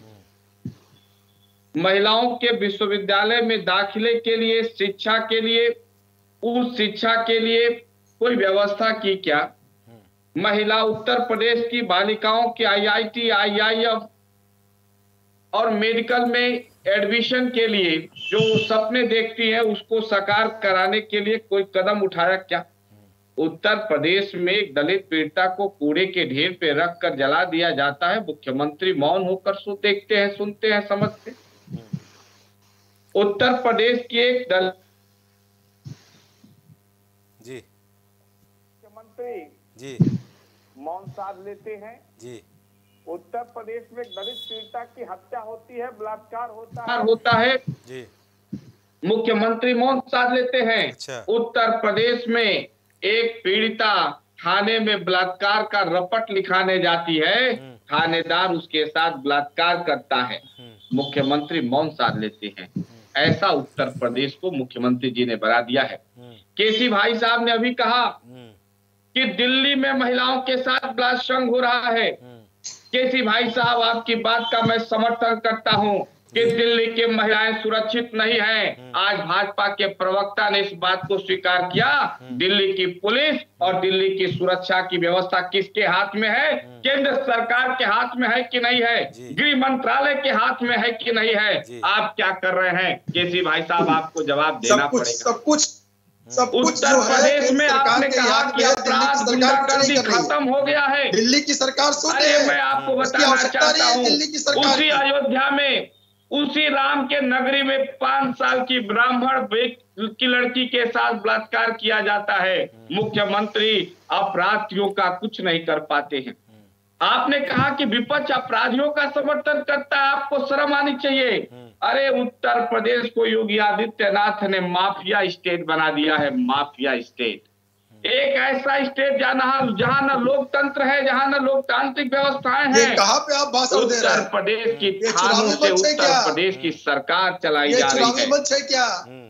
महिलाओं के विश्वविद्यालय में दाखिले के लिए, शिक्षा के लिए, उच्च शिक्षा के लिए कोई व्यवस्था की क्या? महिला उत्तर प्रदेश की बालिकाओं के I I T, I I M और मेडिकल में एडमिशन के लिए जो सपने देखती है उसको साकार कराने के लिए कोई कदम उठाया क्या? उत्तर प्रदेश में दलित पीड़िता को कूड़े के ढेर पे रख कर जला दिया जाता है, मुख्यमंत्री मौन होकर सो देखते हैं, सुनते हैं, समझते हैं। उत्तर प्रदेश की एक दल जी मुख्यमंत्री जी मौन साध लेते हैं जी। उत्तर प्रदेश में दलित पीड़िता की हत्या होती है, बलात्कार होता है होता है जी, मुख्यमंत्री मौन साध लेते हैं। अच्छा। उत्तर प्रदेश में एक पीड़िता थाने में बलात्कार का रपट लिखाने जाती है, थानेदार उसके साथ बलात्कार करता है, मुख्यमंत्री मौन साध लेते हैं। ऐसा उत्तर प्रदेश को मुख्यमंत्री जी ने बना दिया है। केसी भाई साहब ने अभी कहा कि दिल्ली में महिलाओं के साथ बलात्कार हो रहा है। केसी भाई साहब, आपकी बात का मैं समर्थन करता हूं कि दिल्ली की महिलाएं सुरक्षित नहीं हैं। आज भाजपा के प्रवक्ता ने इस बात को स्वीकार किया। दिल्ली की पुलिस और दिल्ली की सुरक्षा की व्यवस्था किसके हाथ में है? केंद्र सरकार के हाथ में है कि नहीं है? गृह मंत्रालय के हाथ में है कि नहीं है? आप क्या कर रहे हैं केसी भाई साहब? आपको जवाब देना पड़ेगा। सब कुछ सब कुछ उत्तर प्रदेश में आपने कहा कि अपराध गुंडागर्दी खत्म हो गया है। दिल्ली की सरकार सुन रही है। मैं आपको बताना चाहता हूँ, उसी अयोध्या में, उसी राम के नगरी में पांच साल की ब्राह्मण की लड़की के साथ बलात्कार किया जाता है। मुख्यमंत्री अपराधियों का कुछ नहीं कर पाते हैं। आपने कहा कि विपक्ष अपराधियों का समर्थन करता है, आपको शर्म आनी चाहिए। अरे उत्तर प्रदेश को योगी आदित्यनाथ ने माफिया स्टेट बना दिया है, माफिया स्टेट। एक ऐसा स्टेट जहां जहां न लोकतंत्र है, जहां न लोकतांत्रिक व्यवस्थाएं हैं। कहां पे आप भाषण दे रहे हैं? उत्तर प्रदेश की थानों से उत्तर प्रदेश की सरकार चलाई जा रही है। क्या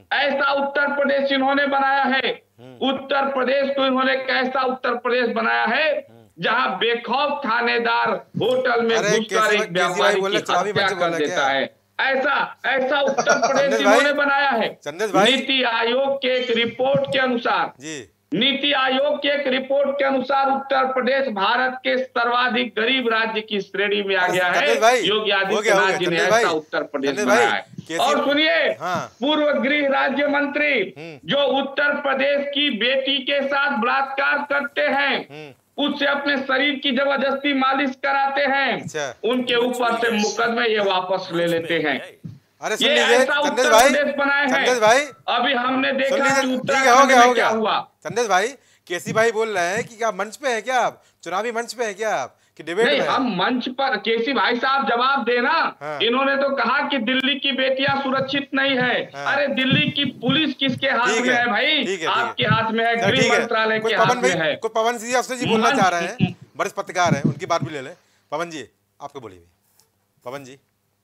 ऐसा उत्तर प्रदेश इन्होंने बनाया है। उत्तर प्रदेश को इन्होंने कैसा उत्तर प्रदेश बनाया है जहां बेखौफ थानेदार होटल में घुसकर एक व्यापारी की हत्या कर देता है। ऐसा ऐसा उत्तर प्रदेश इन्होंने बनाया है। नीति आयोग के एक रिपोर्ट के अनुसार नीति आयोग के एक रिपोर्ट के अनुसार उत्तर प्रदेश भारत के सर्वाधिक गरीब राज्य की श्रेणी में आ गया है। योगी आदित्यनाथ जी ने ऐसा उत्तर प्रदेश बनाया है। और सुनिए, पूर्व गृह राज्य मंत्री जो उत्तर प्रदेश की बेटी के साथ बलात्कार करते हैं, उससे अपने शरीर की जबरदस्ती मालिश कराते हैं, उनके ऊपर से मुकदमे ये वापस ले लेते हैं। अरे सुन लीजिए चंदेश भाई, चंदेश भाई अभी हमने देखा कि उत्तर हो गया हो गया हुआ। चंदेश भाई, केसी भाई बोल रहे हैं कि क्या मंच पे है क्या आप, चुनावी मंच पे है क्या आप कि डिबेट में? हम मंच पर, केसी भाई साहब जवाब देना। हाँ। इन्होंने तो कहा कि दिल्ली की बेटियां सुरक्षित नहीं है। हाँ। अरे दिल्ली की पुलिस किसके हाथ में है भाई? है, है, आपके हाथ में है, गृह मंत्रालय के हाथ में है। कोई पवन सिंह अफसर जी बोलना चाह रहे हैं, वरिष्ठ पत्रकार हैं, उनकी बात भी ले लें। पवन जी आपको बोलिए। पवन जी,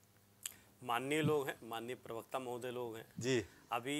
माननीय लोग हैं, माननीय प्रवक्ता महोदय लोग हैं जी। अभी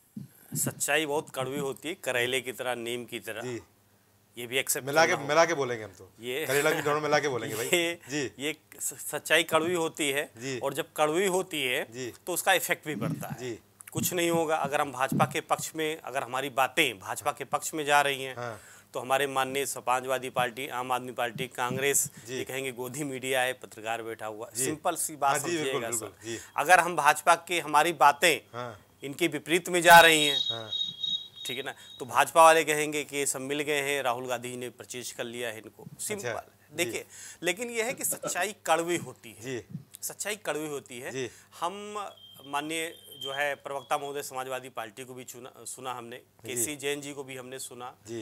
सच्चाई बहुत कड़वी होती है, करेले की तरह, नीम की तरह जी। ये भी एक्सेप्ट मिला के मिला के बोलेंगे हम तो, ये करेला की दोनों मिला के बोलेंगे भाई ये, जी। ये सच्चाई कड़वी होती है जी। और जब कड़वी होती है जी। तो उसका इफेक्ट भी पड़ता है जी। कुछ नहीं होगा अगर हम भाजपा के पक्ष में, अगर हमारी बातें भाजपा के पक्ष में जा रही हैं। हाँ। तो हमारे माननीय समाजवादी पार्टी, आम आदमी पार्टी, कांग्रेस ये कहेंगे गोदी मीडिया है, पत्रकार बैठा हुआ। सिंपल सी बात समझिएगा सर, अगर हम भाजपा के, हमारी बातें हाँ। इनके विपरीत में जा रही हैं हाँ। ठीक है ना, तो भाजपा वाले कहेंगे कि सब मिल गए हैं, राहुल गांधी ने परचेज कर लिया है इनको। सिंपल अच्छा, देखिए, लेकिन यह है कि सच्चाई कड़वी होती है जी। सच्चाई कड़वी होती है जी। हम माननीय जो है प्रवक्ता महोदय समाजवादी पार्टी को भी चुना, सुना हमने, केसी जैन जी को भी हमने सुना जी।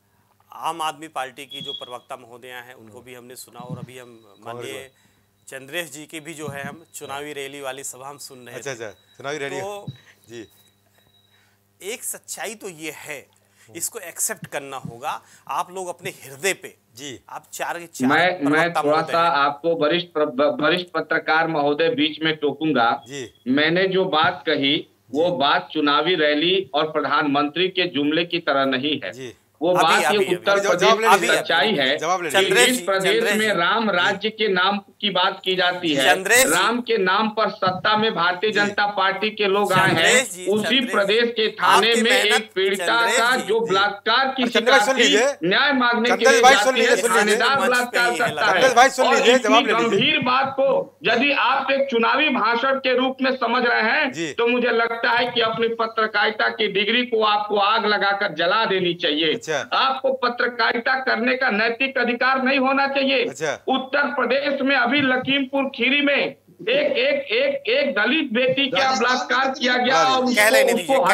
आम आदमी पार्टी की जो प्रवक्ता महोदया हैं उनको भी हमने सुना, और अभी हम माननीय चंद्रेश जी की भी जो है हम चुनावी रैली वाली सभा हम सुन रहे अच्छा, थे अच्छा, चुनावी रैली तो जी। एक सच्चाई तो ये है, इसको एक्सेप्ट करना होगा। आप लोग अपने हृदय पे जी, आप चार के चार मैं मैं थोड़ा सा आपको वरिष्ठ वरिष्ठ पत्रकार महोदय बीच में टोकूंगा जी। मैंने जो बात कही वो बात चुनावी रैली और प्रधानमंत्री के जुमले की तरह नहीं है जी। वो बात ये उत्तर प्रदेश की सच्चाई है कि इस प्रदेश में राम राज्य के नाम की बात की जाती है। राम के नाम पर सत्ता में भारतीय जनता पार्टी के लोग आए हैं। उसी प्रदेश के थाने में एक पीड़िता का जो बलात्कार की शिकायत थी, न्याय मांगने के लिए जाती है, थानेदार बलात्कार करता है। और इतनी गंभीर बात को यदि आप एक चुनावी भाषण के रूप में समझ रहे हैं तो मुझे लगता है कि अपनी पत्रकारिता की डिग्री को आपको आग लगाकर जला देनी चाहिए। आपको पत्रकारिता करने का नैतिक अधिकार नहीं होना चाहिए। अच्छा। उत्तर प्रदेश में अभी लखीमपुर खीरी में एक एक एक एक दलित बेटी का बलात्कार किया गया और उसको हत्या कर दी गई।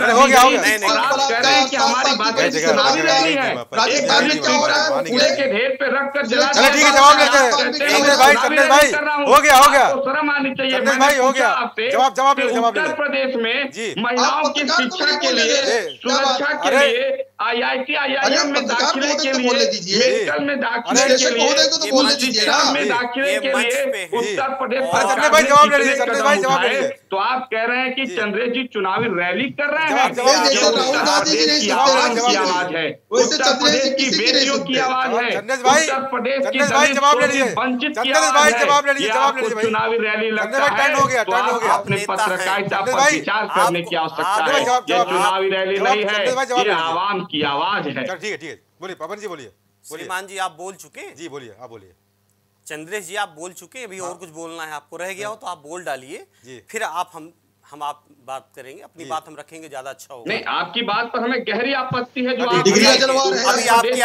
और आप कह रहे हैं कि हमारी बातें चुनावी रैली है, एक दलित औरत कूड़े के ढेर पे रखकर जला दिया। ठीक है, जवाब लेते हैं भाई, चंदेश भाई हो गया हो गया, शर्म आनी चाहिए भाई, हो गया जवाब जवाब उत्तर प्रदेश में महिलाओं की शिक्षा के लिए, सुरक्षा के लिए, आई I T I I M में दाखिले के लिए, मेडिकल में दाखिले के लिए, शिक्षा में दाखिले के लिए उत्तर प्रदेश भाई जवाब ले लीजिए, चंदेश भाई जवाब ले लीजिए। तो आप कह रहे हैं कि चंद्रेश जी चुनावी रैली कर रहे हैं। उत्तर प्रदेश की आवाज की आवाज है, उत्तर प्रदेश की बेटियों की आवाज है, उत्तर प्रदेश की वंचित की आवाज है। आपको चुनावी रैली लगता है तो आप अपने पत्रकारिता पर विचार करने की आवश्यकता है। ये चुनावी रैली नहीं है, ये आवाम की आवाज है। ठीक है ठीक है, बोलिए पवन जी, बोलिए। श्रीमान जी आप बोल चुके जी, बोलिए आप बोलिए। चंद्रेश जी आप बोल चुके, अभी और कुछ बोलना है आपको रह गया हो तो आप बोल डालिए, फिर आप हम हम आप बात करेंगे, अपनी बात हम रखेंगे, ज्यादा अच्छा होगा। नहीं, आपकी बात पर हमें गहरी आपत्ति है जो आप डिग्रियां जलवा रहे हैं। अभी आपकी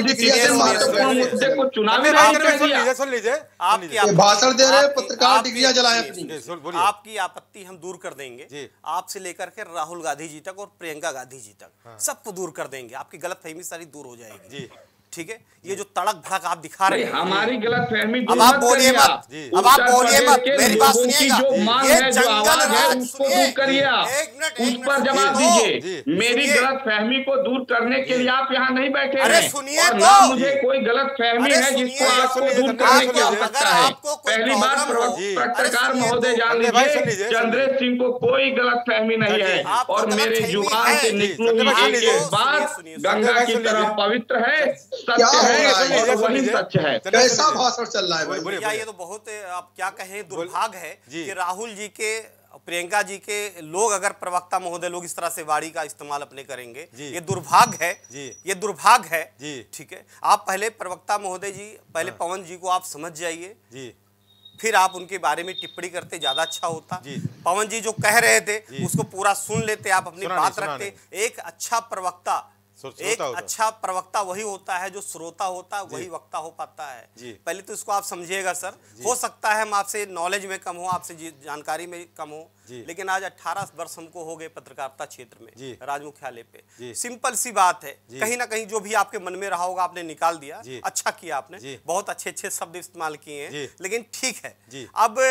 मुद्दे को चुनावी सुन लीजिए, आपकी भाषण दे रहे पत्रकार डिग्रियां जलाएं अपनी। आपकी आपत्ति हम दूर कर देंगे, आपसे लेकर के राहुल गांधी जी तक और प्रियंका गांधी जी तक सबको दूर कर देंगे, आपकी गलतफहमी सारी दूर हो जाएगी। ठीक है, ये जो तड़क भड़क आप दिखा रहे हैं, हमारी गलत फहमी अब आप बोलिए मत, अब आप बोलिए मत, मेरी बात सुनिएगा, ये जंगल राज उसको दूर करिए, आप उस पर जवाब दीजिए। मेरी गलत फहमी को दूर करने के लिए आप यहाँ नहीं बैठे अरे हैं, सुनिए और तो, ना मुझे कोई गलत फहमी है जिसको आपको दूर करने की आवश्यकता है। पहली बात, पत्रकार महोदय जान लीजिए, चंद्रेश सिंह को कोई गलत फहमी नहीं है, और मेरे जुबान से निकलने के बाद गंगा की तरह पवित्र है, सत्य है, वही सच है। कैसा भाषण चल रहा है भाई? भैया ये तो बहुत, आप क्या कहें, दुर्भाग्य है कि राहुल जी के, प्रियंका जी के लोग अगर प्रवक्ता महोदय लोग इस तरह से वाणी का इस्तेमाल अपने करेंगे, ये दुर्भाग्य है, ये दुर्भाग्य है, ठीक है। आप पहले प्रवक्ता महोदय जी, पहले पवन जी को आप समझ जाइए, फिर आप उनके बारे में टिप्पणी करते, ज्यादा अच्छा होता। पवन जी जो कह रहे थे उसको पूरा सुन लेते, आप अपनी बात रखते। एक अच्छा प्रवक्ता, एक अच्छा प्रवक्ता वही होता है जो श्रोता होता है, वही वक्ता हो पाता है। पहले तो इसको आप समझिएगा सर। हो सकता है हम आपसे नॉलेज में कम हो, आपसे जानकारी में कम हो, लेकिन आज अठारह वर्ष हमको हो गए पत्रकारिता क्षेत्र में, राज मुख्यालय पे। सिंपल सी बात है, कहीं ना कहीं जो भी आपके मन में रहा होगा आपने निकाल दिया, अच्छा किया आपने, बहुत अच्छे अच्छे शब्द इस्तेमाल किए हैं, लेकिन ठीक है। अब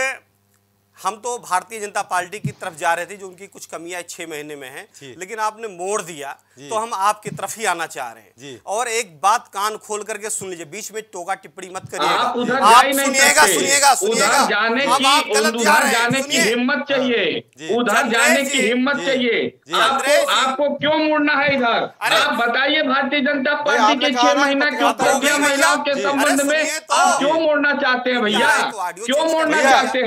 हम तो भारतीय जनता पार्टी की तरफ जा रहे थे, जो उनकी कुछ कमियां छह महीने में हैं, लेकिन आपने मोड़ दिया, तो हम आपकी तरफ ही आना चाह रहे हैं। और एक बात कान खोल करके सुन लीजिए, बीच में टोका टिप्पणी मत करिएगा, आप उधर आप नहीं सुनिएगा सकते। सुनिएगा सुनिएगा, उधर जाने अब आप की गलत जा उधर रहे हैं, जाने की सुनिए। हिम्मत चाहिए, उधर जाने की हिम्मत चाहिए। आपको आपको क्यों मुड़ना है इधर? आप बताइए, भारतीय जनता पार्टी के छह महीना की उपलब्धियां महिलाओं के संबंध में आप क्यों मोड़ना चाहते हैं भैया? क्यों मोड़ना चाहते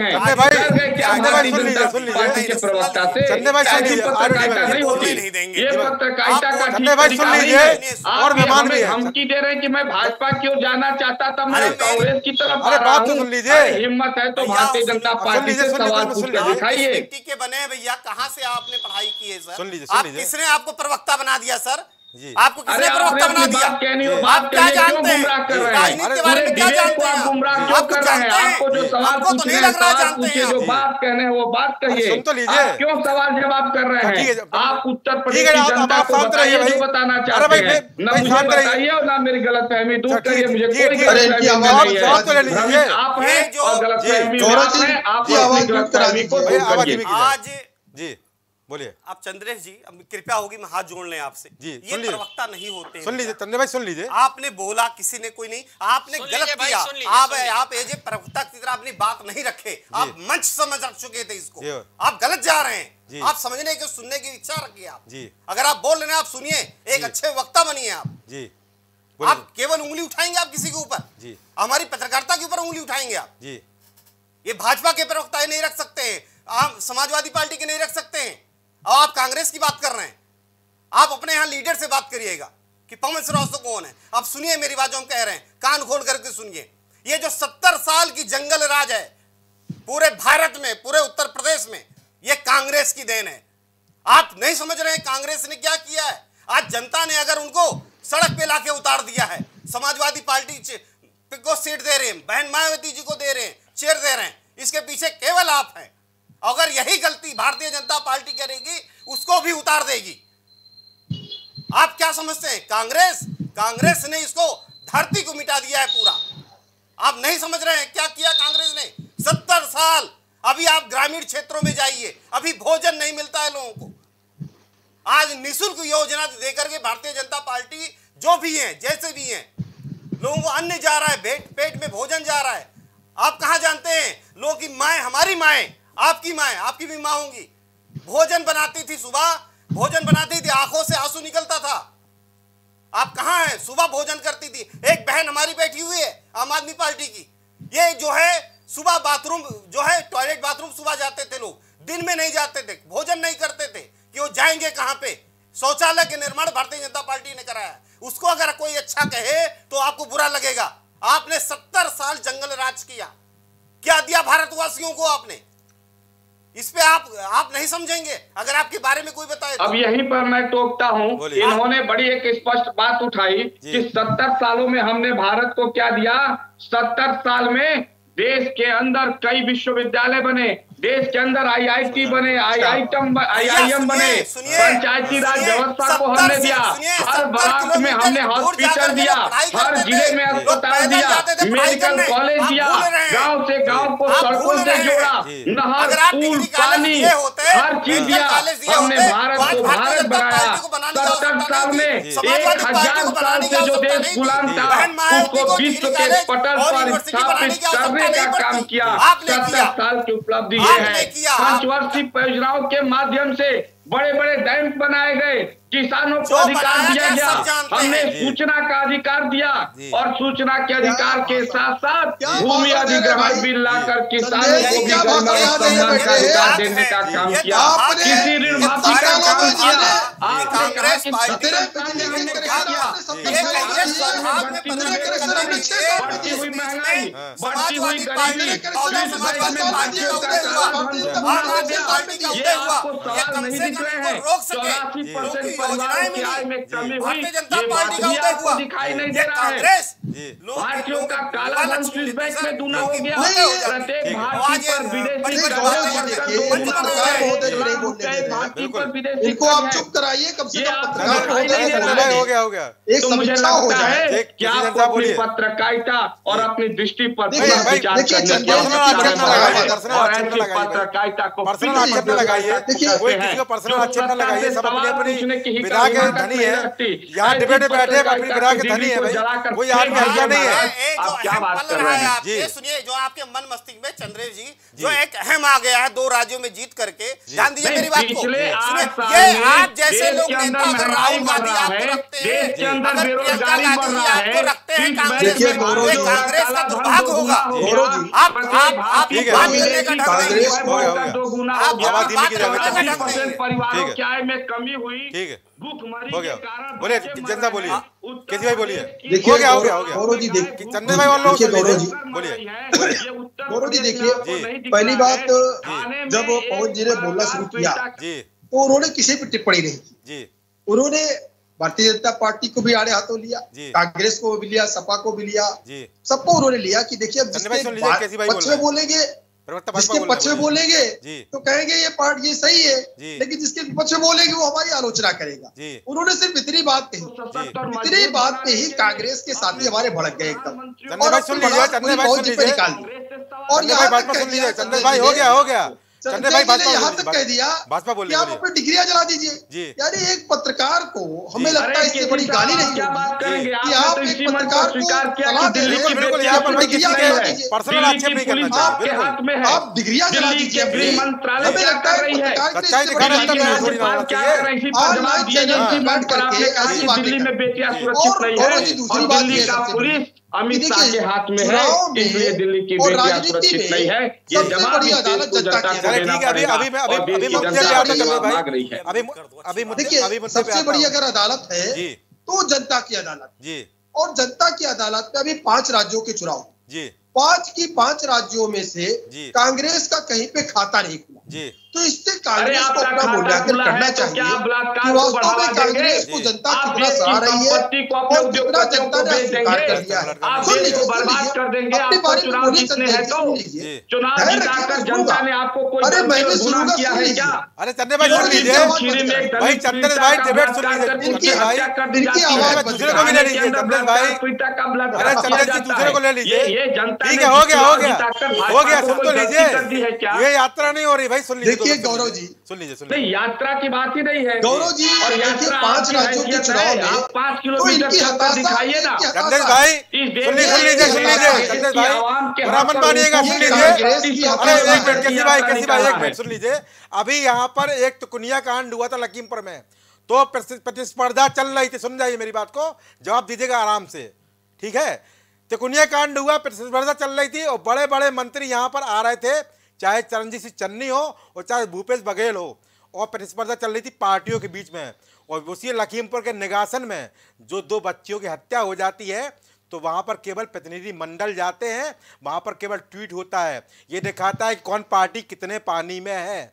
हैं? पार्टी के प्रवक्ता से पत्रकारिता नहीं होती, ये पत्रकारिता का ठीक नहीं है। आप हमें धमकी दे रहे हैं कि मैं भाजपा की ओर जाना चाहता था, मैं कांग्रेस की तरफ आ रहा हूं। हिम्मत है तो भारतीय जनता पार्टी से सवाल पूछ के दिखाइए। के बने भैया, कहाँ से आपने पढ़ाई की है सर? आप किसने आपको प्रवक्ता बना दिया सर? आपको किसने प्रवक्ता बना दिया? आप क्या जानते हैं राजनीति के बारे में? क्या जानते हैं? गुमराह क्यों कर रहे हैं? आपको जो सवाल पूछने हैं, सवाल पूछिए, जो बात कहने हैं वो बात कहिए। आप क्यों सवाल जवाब कर रहे हैं? आप उत्तर प्रदेश की जनता को बताइए जो बताना चाहते हैं, न मुझे बताइए और ना मेरी गलतफहमी दूर करिए। मुझे कोई गलतफहमी नहीं है, आप हैं और गलतफहमी है, आप अपनी गलतफहमी को दूर करिए। आज जी बोलिए। आप चंद्रेश जी, अब कृपया होगी मैं हाथ जोड़ लें आपसे, ये प्रवक्ता नहीं होते हैं। सुन लीजिए तन्ने भाई, सुन लीजिए। आपने बोला, किसी ने कोई नहीं, आपने गलत किया। आप आप एज ए प्रवक्ता की तरह अपनी बात नहीं रखे, आप मंच समझ रख चुके थे इसको, आप गलत जा रहे हैं। आप समझने की, सुनने की इच्छा रखिए आप जी। अगर आप बोल रहे हैं, आप सुनिए, एक अच्छे वक्ता बनिए आप जी। आप केवल उंगली उठाएंगे आप किसी के ऊपर जी, हमारी पत्रकारिता के ऊपर उंगली उठाएंगे आप जी। ये भाजपा के प्रवक्ता नहीं रख सकते हैं, आप समाजवादी पार्टी के नहीं रख सकते हैं, और आप कांग्रेस की बात कर रहे हैं। आप अपने यहां लीडर से बात करिएगा कि पवन श्रीवास्तव कौन है। आप सुनिए मेरी बात जो हम कह रहे हैं, कान खोल करके सुनिए। ये जो सत्तर साल की जंगल राज है पूरे भारत में, पूरे उत्तर प्रदेश में, ये कांग्रेस की देन है। आप नहीं समझ रहे हैं कांग्रेस ने क्या किया है? आज जनता ने अगर उनको सड़क पे लाके उतार दिया है, समाजवादी पार्टी को सीट दे रहे हैं, बहन मायावती जी को दे रहे हैं, चेयर दे रहे हैं, इसके पीछे केवल आप हैं। अगर यही गलती भारतीय जनता पार्टी करेगी, उसको भी उतार देगी। आप क्या समझते हैं? कांग्रेस कांग्रेस ने इसको धरती को मिटा दिया है पूरा। आप नहीं समझ रहे हैं क्या किया कांग्रेस ने? सत्तर साल। अभी आप ग्रामीण क्षेत्रों में जाइए, अभी भोजन नहीं मिलता है लोगों को। आज निःशुल्क योजना देकर के भारतीय जनता पार्टी जो भी है, जैसे भी है, लोगों को अन्न जा रहा है, पेट पेट में भोजन जा रहा है। आप कहां जानते हैं? लोगों की माए, हमारी माए, आपकी माए, आपकी भी मां होंगी, भोजन बनाती थी, सुबह भोजन बनाती थी, आंखों से आंसू निकलता था। आप कहां हैं? सुबह भोजन करती थी। एक बहन हमारी बैठी हुई है आम आदमी पार्टी की, ये जो है सुबह बाथरूम जो है, टॉयलेट बाथरूम सुबह जाते थे लोग, दिन में नहीं जाते थे, भोजन नहीं करते थे कि वो जाएंगे कहां पे। शौचालय के निर्माण भारतीय जनता पार्टी ने कराया। उसको अगर कोई अच्छा कहे तो आपको बुरा लगेगा। आपने सत्तर साल जंगल राज किया, क्या दिया भारतवासियों को आपने? इस पे आप आप नहीं समझेंगे अगर आपके बारे में कोई बताए तो। अब यहीं पर मैं टोकता हूं, इन्होंने बड़ी एक स्पष्ट बात उठाई कि सत्तर सालों में हमने भारत को क्या दिया। सत्तर साल में देश के अंदर कई विश्वविद्यालय बने, देश के अंदर आई आई टी बने, आई आई आई एम बने, पंचायती राज व्यवस्था को हमने दिया, हर ब्लॉक में हमने हॉस्पिटल दिया, हर जिले में अस्पताल दिया, मेडिकल कॉलेज दिया, गांव से गांव को सड़कों से जोड़ा, नहर, पुल, पानी, हर चीज दिया। हमने भारत को भारत बनाया। सत्तर साल में एक हजार साल से जो देश गुलाम था उसको विश्व के पटल पर स्थापित करने का काम किया। सत्तर साल की उपलब्धि ये है। पंचवर्षीय परियोजनाओं के माध्यम से बड़े बड़े डैम बनाए गए, किसानों को अधिकार दिया गया, हमने सूचना का अधिकार दिया और सूचना के अधिकार के साथ साथ भूमि अधिग्रहण बिल लाकर किसानों को भी सम्मान का अधिकार देने का काम किया। किसी ऋण माफी का काम किया। आपने कहा कि बढ़ती हुई महंगाई, बढ़ती हुई गरीबी, ये आपको सवाल नहीं दिख रहे हैं। चौरासी परसेंट परिवारों की आय में कमी हुई, ये बात भी आपको दिखाई नहीं दे रहा है। भारतीयों का काला धन स्विस बैंक में दूना हो गया। प्रत्येक भारतीय पर विदेशी कर भारतीय पर विदेशी इनको आप चुप कराइए, कम से कम पत्रकार हो गया हो गया एक समीक्षा हो जाए कि आप अपनी पत्रकारिता और अपनी दृष्टि पर विचार करने की और ऐसी पत्रकारिता को पर्सनल आक्षेप न लगाइए। सब अपनी अपनी विधा के धनी है, यहाँ डिबेट में बैठे अपनी विधा के धनी है भाई, कोई आदमी ऐसा नहीं है। आप क्या बात कर रहे हैं? आप ये सुनिए, जो आपके मन मस्तिष्क में चंद्रेश जी जो एक अहम आ गया है दो राज्यों में जीत करके, ध्यान दीजिए मेरी बात को। ये आप जैसे लोग नेता अगर राहुल गांधी आपको रखते हैं, अगर प्रियंका गांधी जी आपको रखते हैं कांग्रेस में, तो कांग्रेस का दुर्भाग्य होगा। आप आप आप बात करने का ढंग नहीं है। परिवारों की आय में कमी हुई, ठीक है, भूखमरी हो गया। के कारण बोलिए जनता बोलिए, केसी भाई बोलिए। देखिए हो गया हो गया हो गया गौरव जी, देखिए चंद्र भाई वालों देखिए गौरव जी, बोलिए। गौरव जी देखिए, पहली बात जब पवन जी ने बोलना शुरू किया तो उन्होंने किसी पर टिप्पणी नहीं की। उन्होंने भारतीय जनता पार्टी को भी आड़े हाथों लिया, कांग्रेस को भी लिया, सपा को भी लिया, सबको उन्होंने लिया कि देखिए अब जिसके पक्ष में बोलेंगे जिसके पक्ष में बोलेंगे तो कहेंगे ये पार्टी ये सही है, लेकिन जिसके पक्ष में बोलेंगे वो हमारी आलोचना करेगा। उन्होंने सिर्फ इतनी बात कही, इतनी बात पे ही कांग्रेस के साथी हमारे भड़क गए एकदम और बहुत जिपे निकाल दी। और यहाँ चंद्र भाई हो गया हो गया चंद्र भाई ने यहाँ तक कह दिया कि आप अपनी डिग्रियां जला दीजिए। यानी एक पत्रकार को हमें लगता है इससे बड़ी गाली नहीं होगी कि आप एक पत्रकार को सलाह दे रहे हैं, पर्सनल आक्षेप नहीं करना चाहिए, आप डिग्रियां जला दीजिए। हमें लगता है सच्चाई दिखाना करके ऐसी बातें। दूसरी बात ये अमित शाह के हाथ में है, इसलिए दिल्ली की बेटियां सुरक्षित नहीं है। ये जवाब इस देश को जनता को देना पड़ेगा और देश की जनता मांग रही है। देखिए सबसे बड़ी अगर अदालत है तो जनता की अदालत, और जनता की अदालत में अभी पांच राज्यों के चुनाव, पांच की पांच राज्यों में से कांग्रेस का कहीं पे खाता नहीं खुला, तो इससे कांग्रेस को अपना मूल्यांकन करना चाहिए कि वास्तव में कांग्रेस को जनता कितना सराह रही है और कितना जनता ने स्वीकार कर दिया है। अपनी बारे में बोलिए चंद्र सुन लीजिए, अरे मैंने शुरू का सुन लीजिए। अरे चंद्र भाई सुन लीजिए भाई, चंद्र भाई डिबेट सुन लीजिए, इनकी आवाज दूसरे को भी ले लीजिए चंद्र भाई। अरे चंद्र जी दूसरे को ले लीजिए, ठीक है हो गया हो गया हो गया सुन तो लीजिए। ये यात्रा नहीं हो रही भाई, सुन लीजिए। देखिए गौरव जी सुन लीजिए सुन लीजिए, यात्रा की बात ही नहीं है गौरव जी। और यात्रा पांच राज्यों के चुनाव में आप पांच किलोमीटर चलकर दिखाइए ना चंद्र भाई, सुन लीजिए सुन लीजिए चंद्र भाई, ब्राह्मण मानिएगा सुन लीजिए। अरे एक मिनट कैसी भाई कैसी भाई एक मिनट सुन लीजिए। अभी यहाँ पर एक तुकुनिया कांड हुआ था लखीमपुर में, तो प्रतिस्पर्धा चल रही थी, सुन जाइए मेरी बात को, जवाब दीजिएगा आराम से, ठीक है। तुकुनिया कांड हुआ, प्रतिस्पर्धा चल रही थी और बड़े बड़े मंत्री यहाँ पर आ रहे थे, चाहे चरणजीत सिंह चन्नी हो और चाहे भूपेश बघेल हो, और प्रतिस्पर्धा चल रही थी पार्टियों के बीच में। और उसी लखीमपुर के निगासन में जो दो बच्चियों की हत्या हो जाती है, तो वहाँ पर केवल प्रतिनिधि मंडल जाते हैं, वहाँ पर केवल ट्वीट होता है, ये दिखाता है कि कौन पार्टी कितने पानी में है।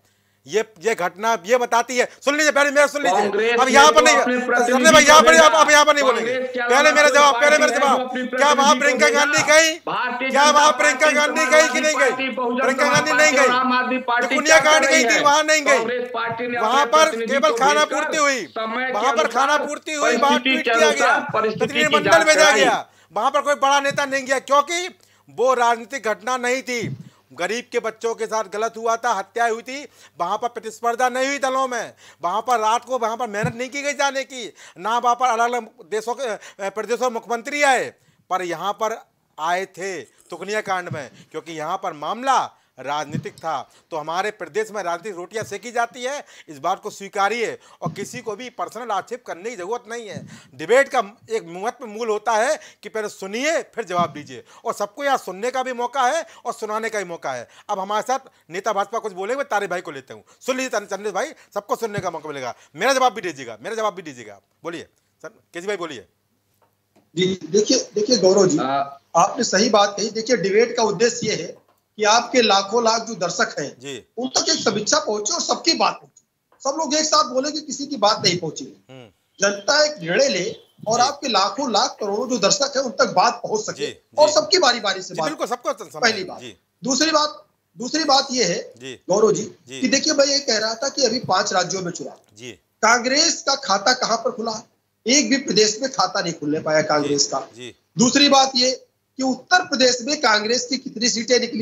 ये ये घटना ये बताती है। सुन लीजिए पहले मेरा सुन लीजिए, अब यहाँ पर नहीं, संजय भाई यहाँ पर अब यहाँ पर नहीं बोलेंगे। पहले मेरा जवाब, पहले मेरा जवाब, क्या वहाँ प्रियंका गांधी गई? क्या वहाँ प्रियंका गांधी गई कि नहीं गई? प्रियंका गांधी नहीं गई, सोनिया गांधी गई थी, वहाँ नहीं गई। वहाँ पर केवल खाना पूर्ति हुई, वहाँ पर खाना पूर्ति हुई, वहाँ ट्वीट किया गया, प्रतिनिधिमंडल भेजा गया, वहाँ पर कोई बड़ा नेता नहीं गया, क्योंकि वो राजनीतिक घटना नहीं थी। गरीब के बच्चों के साथ गलत हुआ था, हत्या हुई थी, वहाँ पर प्रतिस्पर्धा नहीं हुई दलों में, वहाँ पर रात को वहाँ पर मेहनत नहीं की गई जाने की, ना वहाँ पर अलग अलग देशों के प्रदेशों मुख्यमंत्री आए, पर यहाँ पर आए थे तुगनिया कांड में, क्योंकि यहाँ पर मामला राजनीतिक था। तो हमारे प्रदेश में राजनीतिक रोटियां सेकी जाती है, इस बात को स्वीकारिए और किसी को भी पर्सनल आक्षेप करने की जरूरत नहीं है। डिबेट का एक महत्व मूल होता है कि पहले सुनिए फिर जवाब दीजिए, और सबको यहाँ सुनने का भी मौका है और सुनाने का भी मौका है। अब हमारे साथ नेता भाजपा कुछ बोलेंगे, मैं तारे भाई को लेता हूँ, सुन लीजिए चंद्रेश भाई, सबको सुनने का मौका मिलेगा, मेरा जवाब भी दीजिएगा, मेरा जवाब भी दीजिएगा। बोलिए सर, केजी भाई बोलिए। जी देखिए देखिए गौरव जी, आपने सही बात कही। देखिए डिबेट का उद्देश्य ये है कि आपके लाखों लाख जो दर्शक हैं उन तक एक समीक्षा पहुंचे और सबकी बात पहुंचे, सब लोग एक साथ बोले कि किसी की बात नहीं पहुंची। जनता एक निर्णय ले और आपके लाखों लाख करोड़ों जो दर्शक हैं उन तक बात पहुंच सके और सबकी बारी बारी से बात, सबको पहली बात। दूसरी बात दूसरी बात ये है गौरव जी कि देखिए मैं ये कह रहा था कि अभी पांच राज्यों में चुनाव, कांग्रेस का खाता कहाँ पर खुला? एक भी प्रदेश में खाता नहीं खुलने पाया कांग्रेस का। दूसरी बात ये कि उत्तर प्रदेश में कांग्रेस की कितनी सीटें निकली?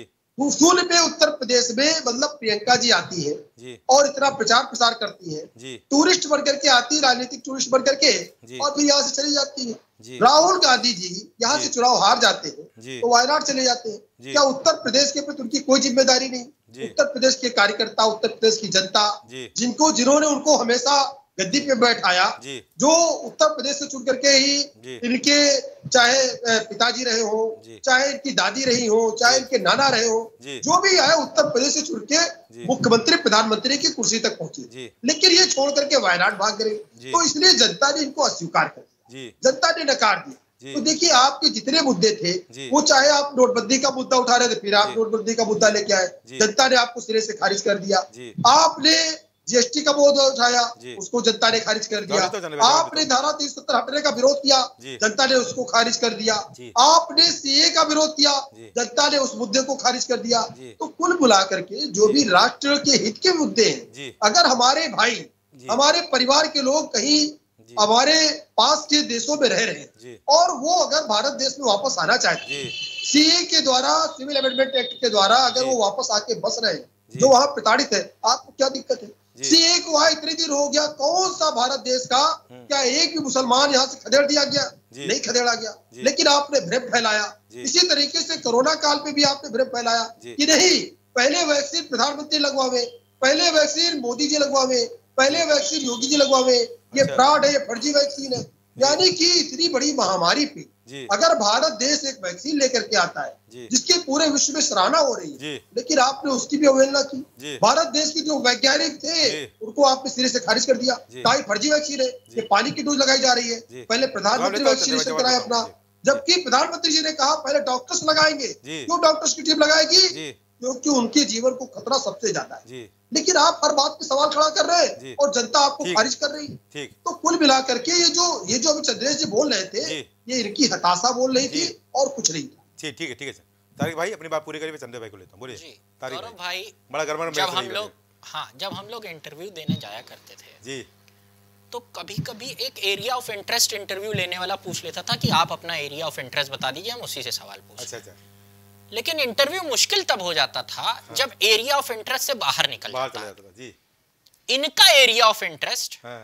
उसूल में उत्तर प्रदेश में मतलब प्रियंका जी आती है और इतना प्रचार प्रसार करती है, टूरिस्ट बन करके आती, राजनीतिक टूरिस्ट बन करके, और फिर यहाँ से चली जाती है। राहुल गांधी जी यहाँ से चुनाव हार जाते हैं तो वायनाड चले जाते हैं। क्या उत्तर प्रदेश के प्रति उनकी कोई जिम्मेदारी नहीं? उत्तर प्रदेश के कार्यकर्ता, उत्तर प्रदेश की जनता, जिनको जिन्होंने उनको हमेशा गद्दी पे बैठाया, जो उत्तर प्रदेश से चुन करके ही इनके चाहे पिताजी रहे हो, चाहे इनकी दादी रही हो, चाहे इनके नाना रहे हो, जो भी है उत्तर प्रदेश से चुन के मुख्यमंत्री प्रधानमंत्री की कुर्सी तक पहुंचे, लेकिन ये छोड़ करके वायनाड भाग गए। तो इसलिए जनता ने इनको अस्वीकार कर दिया, जनता ने नकार दिया। तो देखिए आपके जितने मुद्दे थे, वो चाहे आप नोटबंदी का मुद्दा उठा रहे थे, फिर आप नोटबंदी का मुद्दा लेके आए, जनता ने आपको सिरे से खारिज कर दिया। आपने जीएसटी का मुद्दा उठाया, उसको जनता ने खारिज कर दिया। आपने धारा तीन सौ सत्तर हटने का विरोध किया, जनता ने उसको खारिज कर दिया। आपने सीए का विरोध किया, जनता ने उस मुद्दे को खारिज कर दिया। तो कुल मिला करके जो भी राष्ट्र के हित के मुद्दे हैं, अगर हमारे भाई, हमारे परिवार के लोग कहीं हमारे पास के देशों में रह रहे हैं और वो अगर भारत देश में वापस आना चाहते हैं, सीए के द्वारा, सिविल अमेंडमेंट एक्ट के द्वारा अगर वो वापस आके बस रहे हैं, जो वहाँ प्रताड़ित है, आपको क्या दिक्कत है? सीए को वहाँ इतने दिन हो गया, कौन सा भारत देश का क्या एक भी मुसलमान यहाँ से खदेड़ दिया गया? नहीं खदेड़ा गया, लेकिन आपने भ्रम फैलाया। इसी तरीके से कोरोना काल में भी आपने भ्रम फैलाया कि नहीं, पहले वैक्सीन प्रधानमंत्री लगवावे, पहले वैक्सीन मोदी जी लगवावे, पहले वैक्सीन योगी जी लगवावे, ये फ्रॉड है, ये फर्जी वैक्सीन है। यानी कि इतनी बड़ी महामारी पे अगर भारत देश एक वैक्सीन लेकर के आता है जिसके पूरे विश्व में सराहना हो रही है, लेकिन आपने उसकी भी अवहेलना की। भारत देश के जो वैज्ञानिक थे उनको आपने सिरे से खारिज कर दिया, कहा फर्जी वैक्सीन है, ये पानी की डोज लगाई जा रही है। पहले प्रधानमंत्री वैक्सीनेशन कराए अपना, जबकि प्रधानमंत्री जी ने कहा पहले डॉक्टर्स लगाएंगे। क्यों डॉक्टर्स की टीम लगाएगी? क्योंकि उनके जीवन को खतरा सबसे ज्यादा है। लेकिन आप हर बात पे सवाल खड़ा कर रहे हैं और जनता आपको खारिज कर रही है। तो कुल मिला करके ये जो ये जो अभी चंद्रेश जी बोल रहे थे, ये इनकी हताशा बोल रही थी और कुछ नहीं था। ठीक है, ठीक है सर। तारिक भाई अपनी बात पूरी करिए, चंद्र भाई को लेता हूँ। बोलिए तारिक भाई। बड़ा गड़बड़ जब हम लोग हाँ जब हम लोग इंटरव्यू देने जाया करते थे जी, तो कभी कभी एक एरिया ऑफ इंटरेस्ट इंटरव्यू लेने वाला पूछ लेता था कि आप अपना एरिया ऑफ इंटरेस्ट बता दीजिए, हम उसी से सवाल पूछते। अच्छा अच्छा। लेकिन इंटरव्यू मुश्किल तब हो जाता था हाँ। जब एरिया ऑफ इंटरेस्ट से बाहर निकल बाहर जाता था जी। इनका एरिया ऑफ इंटरेस्ट हाँ।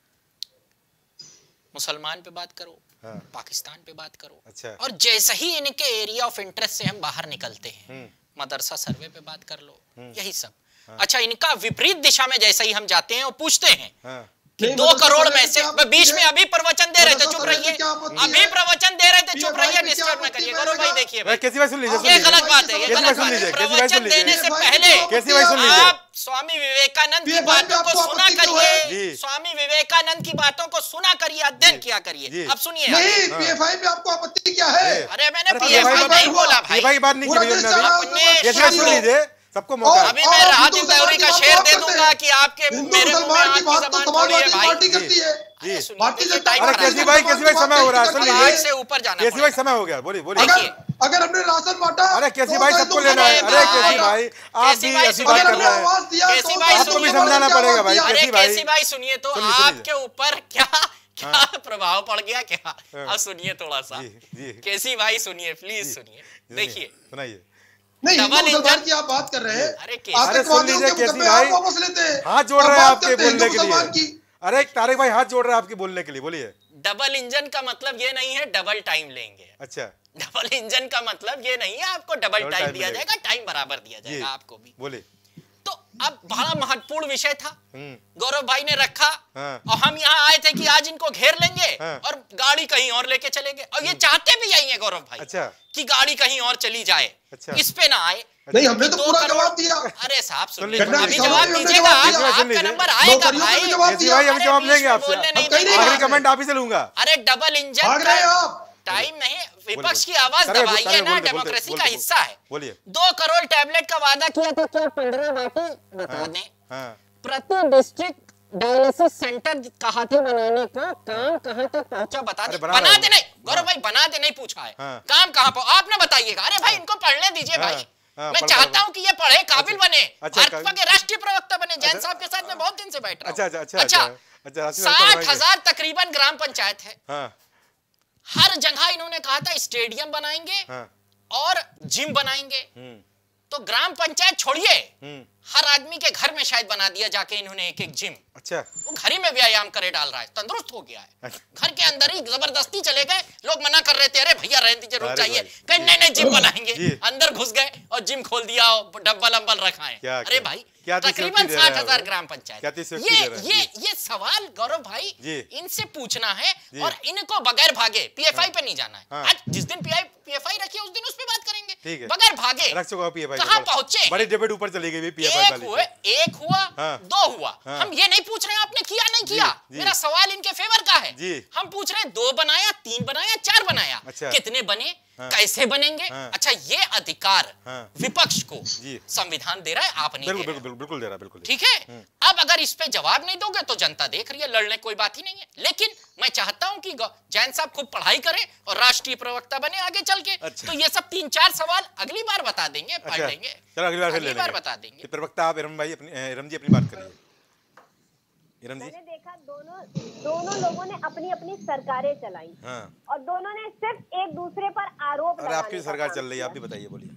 मुसलमान पे बात करो हाँ। पाकिस्तान पे बात करो। अच्छा। और जैसे ही इनके एरिया ऑफ इंटरेस्ट से हम बाहर निकलते हैं, मदरसा सर्वे पे बात कर लो, यही सब हाँ। अच्छा, इनका विपरीत दिशा में जैसे ही हम जाते हैं और पूछते हैं हाँ। कि दो करोड़ में से बीच में अभी प्रवचन दे रहे थे, चुप रहिए, अभी प्रवचन दे रहे थे, चुप रहिए, डिस्टर्ब न करिए। गौरव भाई देखिए, ये गलत बात है, ये गलत बात है। प्रवचन देने से पहले आप स्वामी विवेकानंद की बातों को सुना करिए, स्वामी विवेकानंद की बातों को सुना करिए, अध्ययन किया करिए। अब सुनिए, नहीं पीएफआई में आपको आपत्ति क्या है? अरे मैंने पीएफआई नहीं बोला भाई, बात नहीं की, सुन लीजिए सबको मौका। अभी मैं राजीव दौरी का शेर दे दूंगा कि आपके मेरे मुंह में आपकी जबान थोड़ी है भाई। पार्टी करती है भारतीय जनता अरे केसी भाई केसी भाई समय हो रहा है, सुन लीजिए से ऊपर जाना केसी भाई समय हो गया, बोलिए बोलिए। अगर हमने राशन बांटा, अरे केसी भाई सबको लेना है। अरे केसी भाई आप भी ऐसी बात कर रहे हैं, केसी भाई आपको भी समझाना पड़ेगा भाई। अरे केसी भाई केसी भाई सुनिए तो आपके ऊपर क्या क्या प्रभाव पड़ गया क्या, अब सुनिए थोड़ा सा। केसी भाई सुनिए प्लीज सुनिए, देखिए सुनाइए। नहीं, डबल इंजन की आप बात कर रहे हैं। अरे अरे सुन लीजिए केसी भाई हाथ जोड़ रहे हैं आपके बोलने के लिए। अरे तारिक भाई हाथ जोड़ रहे हैं आपके बोलने के लिए, बोलिए। डबल इंजन का मतलब ये नहीं है डबल टाइम लेंगे। अच्छा, डबल इंजन का मतलब ये नहीं है आपको डबल टाइम दिया जाएगा, टाइम बराबर दिया जाएगा आपको भी। बोलिए। तो अब बड़ा महत्वपूर्ण विषय था, गौरव भाई ने रखा और हम यहाँ आए थे कि आज इनको घेर लेंगे और गाड़ी कहीं और लेके चलेंगे, और ये चाहते भी यही है गौरव भाई। अच्छा। कि गाड़ी कहीं और चली जाए। अच्छा। इस पे ना आए। नहीं, हमने तो पूरा जवाब दिया। अरे साहब सुनिए, अभी जवाब दीजिएगा, आपका नंबर आएगा भाई। भाई अभी जवाब लेंगे आपसे, आखिरी कमेंट आप ही से लूंगा। अरे डबल इंजन टाइम नहीं, विपक्ष की आवाज दबाइए ना, डेमोक्रेसी का हिस्सा है। बोलिए। दो करोड़ टैबलेट का वादा किया था, क्या पंद्रह बाकी बता दें। प्रति डिस्ट्रिक्ट डायलिसिस सेंटर कहा थे बनाने को, काम कहां तक पहुंचा बता दे। बना दे नहीं गौरव भाई, बना दे नहीं पूछा है, काम कहां पहुंचा आपने बताइएगा। अरे भाई इनको पढ़ने दीजिए भाई, मैं चाहता हूं कि ये पढ़े, काबिल बने, भाजपा के राष्ट्रीय प्रवक्ता बने। जैन साहब के साथ मैं बहुत दिन से बैठ रहा हूं। अच्छा अच्छा, साठ हजार तकरीबन ग्राम पंचायत है, हर जगह इन्होंने कहा था स्टेडियम बनाएंगे और जिम बनाएंगे। तो ग्राम पंचायत छोड़िए, हर आदमी के घर में शायद बना दिया जाके इन्होंने एक एक जिम। अच्छा। वो घर ही में व्यायाम करे डाल रहा है, तंदुरुस्त हो गया है। घर के अंदर ही जबरदस्ती चले गए, लोग मना कर रहे थे, अरे भैया रहने दीजिए, रुक जाइए, कहीं नहीं नहीं जिम बनाएंगे, अंदर घुस गए और जिम खोल दिया, डब्बल अम्बल रखा है। अरे भाई तकरीबन साठ हजार ग्राम पंचायत। ये ये ये सवाल गौरव भाई इनसे पूछना है और इनको बगैर भागे पीएफआई पे नहीं जाना है। आज जिस दिन पीएफआई रखी है उस दिन उस पे बात करेंगे, बगैर भागे कहां पहुंचे। बड़ी डिबेट ऊपर चली गई पीएफआई एक हुए, एक हुआ, दो हुआ। हम ये नहीं पूछ रहे हैं आपने किया नहीं किया, मेरा सवाल इनके फेवर का है। हम पूछ रहे हैं दो बनाया, तीन बनाया, चार बनाया, कितने बने, कैसे बनेंगे। अच्छा, ये अधिकार विपक्ष को संविधान दे रहा है, आप नहीं दे रहे। बिल्कुल दे रहा, बिल्कुल ठीक है। अब अगर इस पे जवाब नहीं दोगे तो जनता देख रही है, लड़ने कोई बात ही नहीं है। लेकिन मैं चाहता हूं कि जैन साहब खूब पढ़ाई करें और राष्ट्रीय प्रवक्ता बने आगे चल के। अच्छा। तो ये सब तीन चार सवाल अगली बार बता देंगे, पढ़ लेंगे। चलो अगली बार अगली बार बता देंगे। प्रवक्ता आप इरम भाई अपनी इरम जी अपनी बात करिए। मैंने देखा दोनों दोनों लोगों ने अपनी अपनी सरकारें चलाई। हाँ। और दोनों ने सिर्फ एक दूसरे पर आरोप लगाने। आपकी सरकार चल रही है, आप भी बताइए, बोलिए।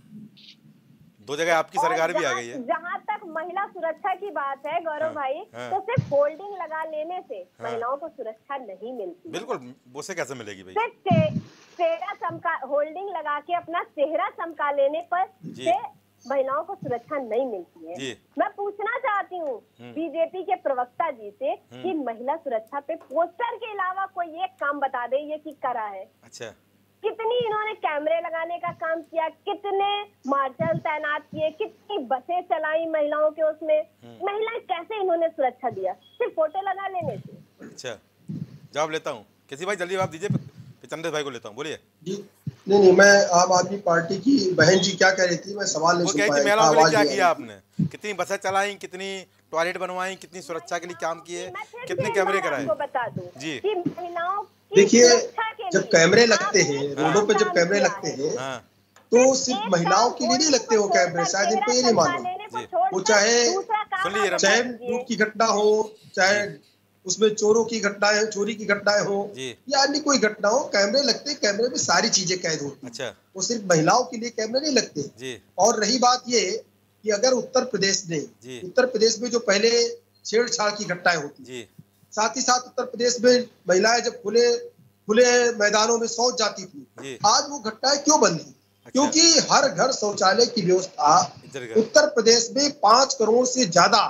दो जगह आपकी सरकार भी आ गई है। जहाँ तक महिला सुरक्षा की बात है गौरव हाँ, भाई हाँ, तो सिर्फ होल्डिंग लगा लेने से हाँ, महिलाओं को सुरक्षा नहीं मिलती। बिल्कुल, वो से कैसे मिलेगी भाई। सिर्फ चेहरा चमका, होल्डिंग लगा के अपना चेहरा चमका लेने पर से महिलाओं को सुरक्षा नहीं मिलती है। मैं पूछना चाहती हूँ बीजेपी के प्रवक्ता जी से कि महिला सुरक्षा पे पोस्टर के अलावा कोई एक काम बता दे ये कि करा है। अच्छा। कितनी इन्होंने कैमरे लगाने का काम किया, कितने मार्शल तैनात किए, कितनी बसें चलाई महिलाओं के उसमें, महिलाएं कैसे इन्होंने सुरक्षा दिया सिर्फ फोटो लगा लेने से। अच्छा, जवाब लेता हूँ किसी भाई, जल्दी जवाब दीजिए। चंद्र भाई को लेता हूँ, बोलिए। नहीं नहीं, मैं आम आदमी पार्टी की बहन जी क्या कह रही थी, मैं सवाल नहीं सुन पाया। महिलाओं के लिए क्या किया आपने, कितनी बसें चलाई, कितनी टॉयलेट बनवाई, कितनी सुरक्षा के लिए काम किए, कितने कैमरे कराए। बता दूं जी, महिलाओं देखिए जब कैमरे लगते हैं रोडों पे, जब कैमरे लगते हैं तो सिर्फ महिलाओं के लिए नहीं लगते वो कैमरे, शायद इनको ये नहीं मालूम। वो चाहे चैन लूट की घटना हो, चाहे उसमें चोरों की घटनाएं, चोरी की घटनाएं हो या अन्य कोई घटना हो, कैमरे लगते, कैमरे में सारी चीजें कैद होती। अच्छा। वो सिर्फ महिलाओं के लिए कैमरे नहीं लगते। और रही बात ये कि अगर उत्तर प्रदेश ने, उत्तर प्रदेश में जो पहले छेड़छाड़ की घटनाएं होती, साथ ही साथ उत्तर प्रदेश में महिलाएं जब खुले खुले मैदानों में शौच जाती थी, आज वो घटनाएं क्यों बंद हुई? क्योंकि हर घर शौचालय की व्यवस्था उत्तर प्रदेश में पांच करोड़ से ज्यादा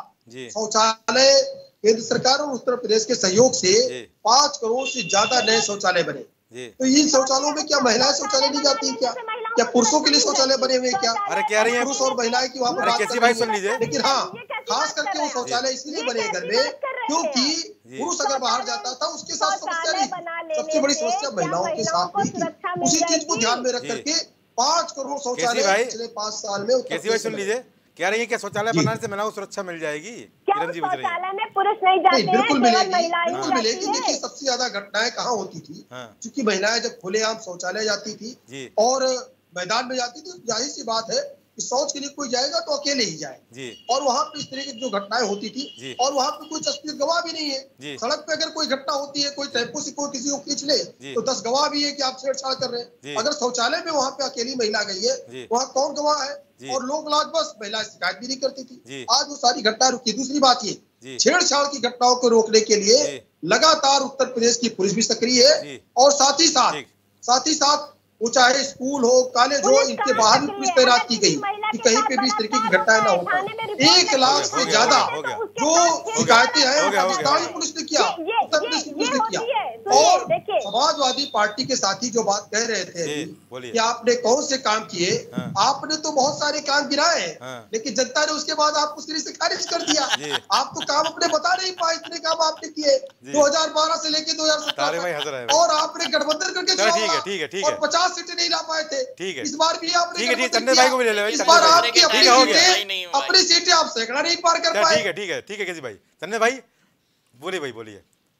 शौचालय केंद्र सरकार और उत्तर प्रदेश के सहयोग से पांच करोड़ से ज्यादा नए शौचालय बने। तो इन शौचालयों में क्या महिलाएं शौचालय नहीं जाती है क्या? क्या पुरुषों के लिए शौचालय बने हुए क्या? अरे कह रही है पुरुष और महिलाएं की वहाँ पर बात कर रही है। लेकिन हाँ, खास करके वो शौचालय इसलिए बने घर में क्योंकि पुरुष अगर बाहर जाता था उसके साथ समस्या नहीं, सबसे बड़ी समस्या महिलाओं के साथ भी थी। उसी चीज को ध्यान में रख करके पांच करोड़ शौचालय पिछले पांच साल में। कैसी भाई सुन लीजिए, कह रही है कि शौचालय बनाने से महिलाओं को सुरक्षा मिल जाएगी। किरण जी बता रही शौचालय में पुरुष नहीं जाते हैं, बिल्कुल मिलेगी, महिलाएं बिल्कुल मिलेगी। देखिए सबसे ज्यादा घटनाएं कहाँ होती थी, क्योंकि महिलाएं जब खुलेआम शौचालय जाती थी और मैदान में जाती थी, जाहिर सी बात है कि शौच के लिए कोई जाएगा तो अकेले ही जाए, और वहाँ पे इस तरह की जो घटनाएं होती थी, और वहाँ पे कोई तस्वीर गवाह भी नहीं है। सड़क पे अगर कोई घटना होती है, कोई टेम्पो से कोई किसी को खींच ले तो दस गवाह भी है कि आप छेड़छाड़ कर रहे हैं। अगर शौचालय में वहाँ पे अकेली महिला गई है, वहाँ कौन गवाह है? और लोग लाज बस महिला शिकायत भी नहीं करती थी। आज वो सारी घटना रुकी। दूसरी बात ये, छेड़छाड़ की घटनाओं को रोकने के लिए लगातार उत्तर प्रदेश की पुलिस भी सक्रिय है, और साथ ही साथ साथ ही साथ वो चाहे स्कूल हो, कॉलेज हो, इनके बाहर भी पुलिस तैनात की गई कि कहीं पे भी इस तरीके की घटनाएं ना हो पाए। एक लाख से ज्यादा जो शिकायतें हैं राजस्थान पुलिस ने किया, उत्तर प्रदेश पुलिस ने किया। और समाजवादी पार्टी के साथी जो बात कह रहे थे कि आपने कौन से काम किए, आपने तो बहुत सारे काम गिनाए हैं, लेकिन जनता ने उसके बाद आपको सिरे से खारिज कर दिया। आप तो काम अपने बता नहीं पाए, इतने काम आपने किए दो हजार बारह से लेके दो हजार सत्रह, और आपने गठबंधन करके और पचास सीटें नहीं ला पाए थे। ठीक है, इस बार भी आपने भाई को भी ले लो। इस बार आपकी अपनी सीटें अपनी सीटें आप सैकड़ा नहीं पार कर पाए। ठीक है ठीक है ठीक है केसी भाई, तन्ने भाई बोलिए भाई बोलिए।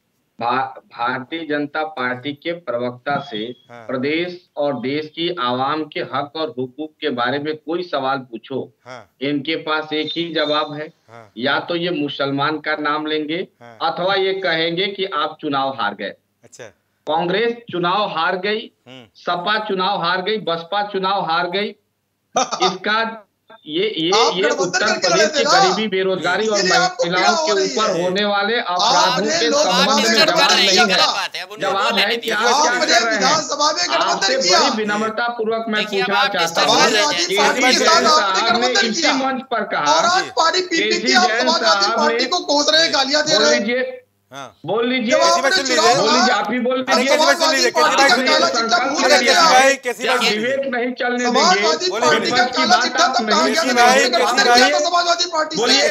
भारतीय जनता पार्टी के प्रवक्ता से हाँ। प्रदेश और देश की आवाम के हक और हुकूक के बारे में कोई सवाल पूछो, हाँ। इनके पास एक ही जवाब है, हाँ। या तो ये मुसलमान का नाम लेंगे, हाँ। अथवा ये कहेंगे कि आप चुनाव हार गए। अच्छा, कांग्रेस चुनाव हार गई, सपा चुनाव हार गई, बसपा चुनाव हार गई। इसका ये ये ये उत्तर प्रदेश की गरीबी, बेरोजगारी और महिलाओं के ऊपर होने वाले अपराधों के संबंध में जवाब नहीं है। जवाब है कि आप क्या कर रहे हैं। आपसे बड़ी विनम्रता पूर्वक मैं पूछना चाहता हूँ, केसी जैन साहब ने इसी मंच पर कहा, केसी जैन साहब ने बोल लीजिए बोल लीजिए बोल लीजिए आप ही बोल लीजिए, विवेक नहीं चलने देंगे, विपक्ष की बात आप नहीं बोलिए।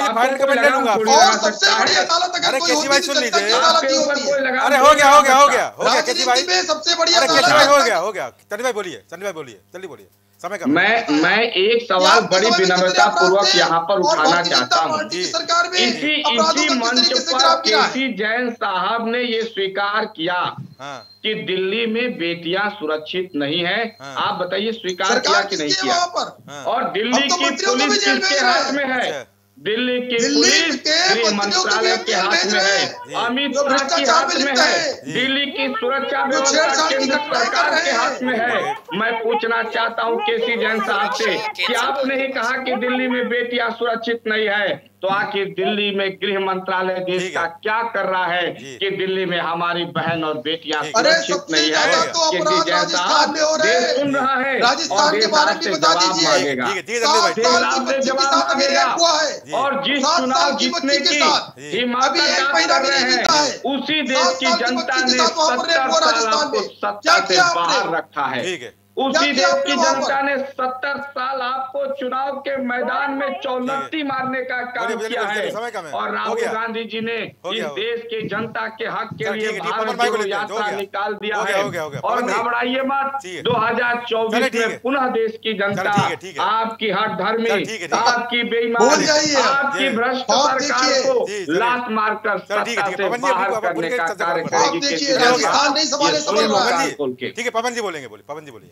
अरे हो गया हो गया हो गया हो गया केसी भाई, सबसे बढ़िया केसी भाई हो गया हो गया चंडी भाई बोलिए, चंडी भाई बोलिए, जल्दी बोलिए, समय कम। मैं मैं एक सवाल बड़ी विनम्रता पूर्वक यहाँ पर उठाना चाहता हूँ। इसी इसी मंच पर केसी जैन साहब ने ये स्वीकार किया हाँ। कि दिल्ली में बेटियां सुरक्षित नहीं है। हाँ। आप बताइए स्वीकार किया कि नहीं किया? हाँ। और दिल्ली की पुलिस किसके हाथ में है? दिल्ली की पुलिस गृह मंत्रालय के हाथ में है, अमित शाह के हाथ में है, दिल्ली की सुरक्षा व्यवस्था केंद्र सरकार के हाथ में है। मैं पूछना चाहता हूं केसी जैन साहब से कि आपने ही कहा कि दिल्ली में बेटियां सुरक्षित नहीं है, तो आखिर दिल्ली में गृह मंत्रालय देश का क्या कर रहा है कि दिल्ली में हमारी बहन और बेटियां सुरक्षित नहीं है? केसी जैन साहब देश सुन रहा है और देश आपसे जवाब मांगेगा, देश जवाब मांगेगा। और जिस चुनाव जीतने की हिमाकत कर रहे हैं, उसी देश की जनता ने सत्तर साल आपको सत्ता से बाहर रखा है। उसी देश की जनता ने सत्तर साल आपको चुनाव के मैदान में चौलत्ती मारने का काम किया है, और राहुल गांधी जी ने इस देश की जनता के हक के लिए भारत जोड़ो यात्रा निकाल दिया है। और घबराइए मत, दो हजार चौबीस में पुनः देश की जनता आपकी हर धर्मी, आपकी बेईमान, आपकी भ्रष्ट सरकार को लात मारकर सत्ता से बाहर करने का कार्य करेगी। ठीक है, पवन जी बोलेंगे, बोलिए पवन जी बोलिए।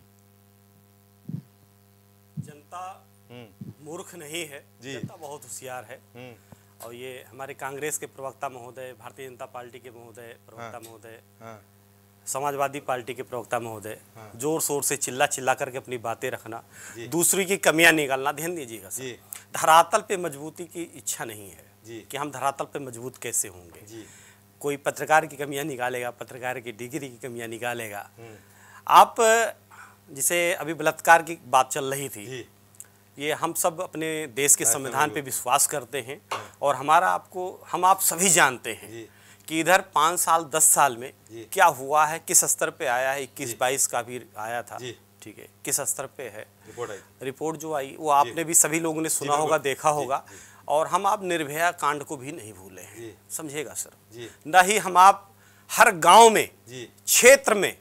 मूर्ख नहीं है, जनता बहुत होशियार है, और ये हमारे कांग्रेस के प्रवक्ता महोदय, भारतीय जनता पार्टी के महोदय प्रवक्ता महोदय, समाजवादी पार्टी के प्रवक्ता महोदय जोर शोर से चिल्ला चिल्ला करके अपनी बातें रखना, दूसरी की कमियां निकालना, ध्यान दीजिएगा सर, धरातल पे मजबूती की इच्छा नहीं है कि हम धरातल पे मजबूत कैसे होंगे। कोई पत्रकार की कमियां निकालेगा, पत्रकार की डिग्री की कमियां निकालेगा। आप जिसे अभी बलात्कार की बात चल रही थी, ये हम सब अपने देश के संविधान पे विश्वास करते हैं, और हमारा आपको हम आप सभी जानते हैं कि इधर पाँच साल दस साल में क्या हुआ है, किस स्तर पे आया है। इक्कीस बाईस का भी आया था, ठीक है, किस स्तर पे है रिपोर्ट आई, रिपोर्ट जो आई वो आपने भी सभी लोगों ने सुना होगा, देखा होगा। और हम आप निर्भया कांड को भी नहीं भूले हैं, समझिएगा सर। न ही हम आप हर गाँव में, क्षेत्र में,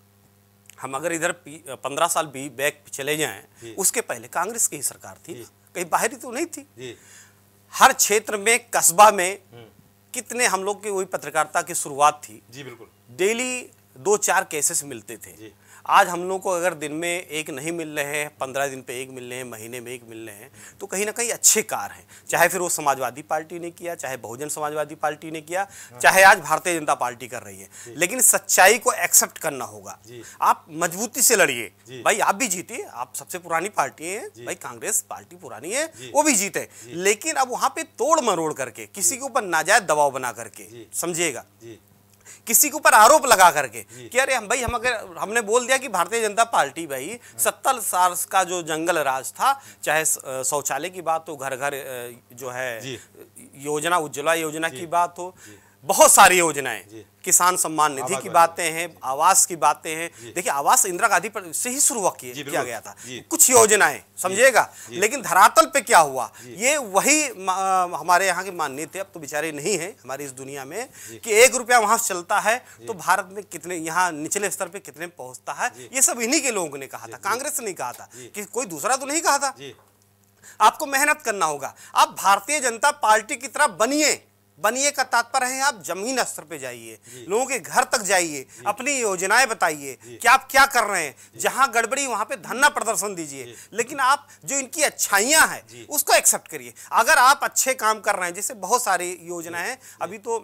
हम अगर इधर पंद्रह साल भी बैक चले जाएं, उसके पहले कांग्रेस की ही सरकार थी, कहीं बाहरी तो नहीं थी। हर क्षेत्र में, कस्बा में कितने हम लोग की वही पत्रकारिता की शुरुआत थी जी, बिल्कुल डेली दो चार केसेस मिलते थे। आज हम लोग को अगर दिन में एक नहीं मिल रहे हैं, पंद्रह दिन पे एक मिल रहे हैं, महीने में एक मिल रहे हैं, तो कहीं ना कहीं अच्छे कार्य हैं। चाहे फिर वो समाजवादी पार्टी ने किया, चाहे बहुजन समाजवादी पार्टी ने किया, चाहे आज भारतीय जनता पार्टी कर रही है, लेकिन सच्चाई को एक्सेप्ट करना होगा। आप मजबूती से लड़िए भाई, आप भी जीतिए, आप सबसे पुरानी पार्टी है भाई, कांग्रेस पार्टी पुरानी है, वो भी जीते, लेकिन अब वहां पे तोड़ मरोड़ करके, किसी के ऊपर नाजायज दबाव बना करके, समझिएगा, किसी के ऊपर आरोप लगा करके कि अरे हम भाई हम अगर हमने बोल दिया कि भारतीय जनता पार्टी भाई सत्तर साल का जो जंगल राज था, चाहे शौचालय की बात हो, घर घर जो है योजना, उज्ज्वला योजना की बात हो, बहुत सारी योजनाएं, किसान सम्मान निधि की बातें हैं, आवास की बातें हैं। देखिए आवास इंदिरा गांधी पर से ही शुरू किया गया था, कुछ योजनाएं, समझिएगा, लेकिन धरातल पे क्या हुआ, ये वही हमारे यहाँ के माननीय थे, अब तो बेचारे नहीं है हमारी इस दुनिया में, कि एक रुपया वहां चलता है तो भारत में कितने, यहाँ निचले स्तर पे कितने पहुंचता है, ये सब इन्हीं के लोगों ने कहा था, कांग्रेस ने कहा था, कि कोई दूसरा तो नहीं कहा था। आपको मेहनत करना होगा, आप भारतीय जनता पार्टी की तरह बनिए। बनिए का तात्पर्य है आप जमीन स्तर पे जाइए, लोगों के घर तक जाइए, अपनी योजनाएं बताइए कि आप क्या कर रहे हैं, जहां गड़बड़ी वहां पे धरना प्रदर्शन दीजिए, लेकिन आप जो इनकी अच्छाइयां हैं उसको एक्सेप्ट करिए। अगर आप अच्छे काम कर रहे हैं, जैसे बहुत सारी योजनाएं हैं, अभी तो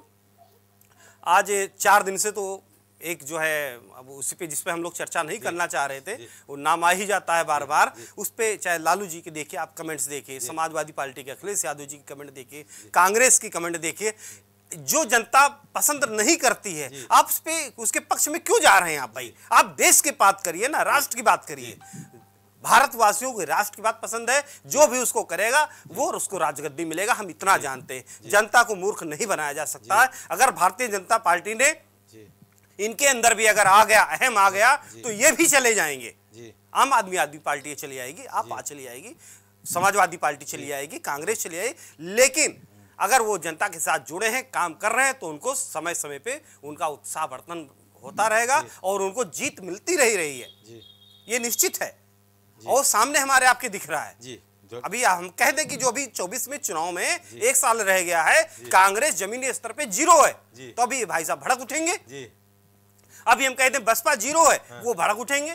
आज चार दिन से तो एक जो है, अब उसी पे जिस पे हम लोग चर्चा नहीं करना चाह रहे थे, वो नाम आ ही जाता है बार बार, उस पे चाहे लालू जी के देखिए आप कमेंट्स देखिए, समाजवादी पार्टी के अखिलेश यादव जी की कमेंट देखिए, कांग्रेस की कमेंट देखिए, जो जनता पसंद नहीं करती है, आप उस पे उसके पक्ष में क्यों जा रहे हैं आप भाई? आप देश की बात करिए ना, राष्ट्र की बात करिए। भारतवासियों को राष्ट्र की बात पसंद है, जो भी उसको करेगा वो उसको राजगद्दी मिलेगा, हम इतना जानते हैं। जनता को मूर्ख नहीं बनाया जा सकता है। अगर भारतीय जनता पार्टी ने इनके अंदर भी अगर आ गया, अहम आ गया, तो ये भी चले जाएंगे। आम आदमी आदमी पार्टी चली आएगी, आप आ चली आएगी, समाजवादी पार्टी चली आएगी, कांग्रेस चली आएगी, लेकिन अगर वो जनता के साथ जुड़े हैं, काम कर रहे हैं, तो उनको समय समय पे उनका उत्साह वर्धन होता रहेगा और उनको जीत मिलती रही रही है, ये निश्चित है। और सामने हमारे आपके दिख रहा है। अभी हम कह दें कि जो अभी चौबीस में चुनाव में एक साल रह गया है, कांग्रेस जमीनी स्तर पे जीरो है, तो अभी भाई साहब भड़क उठेंगे। अभी हम कहते हैं बसपा जीरो है, हाँ। वो भड़क उठेंगे।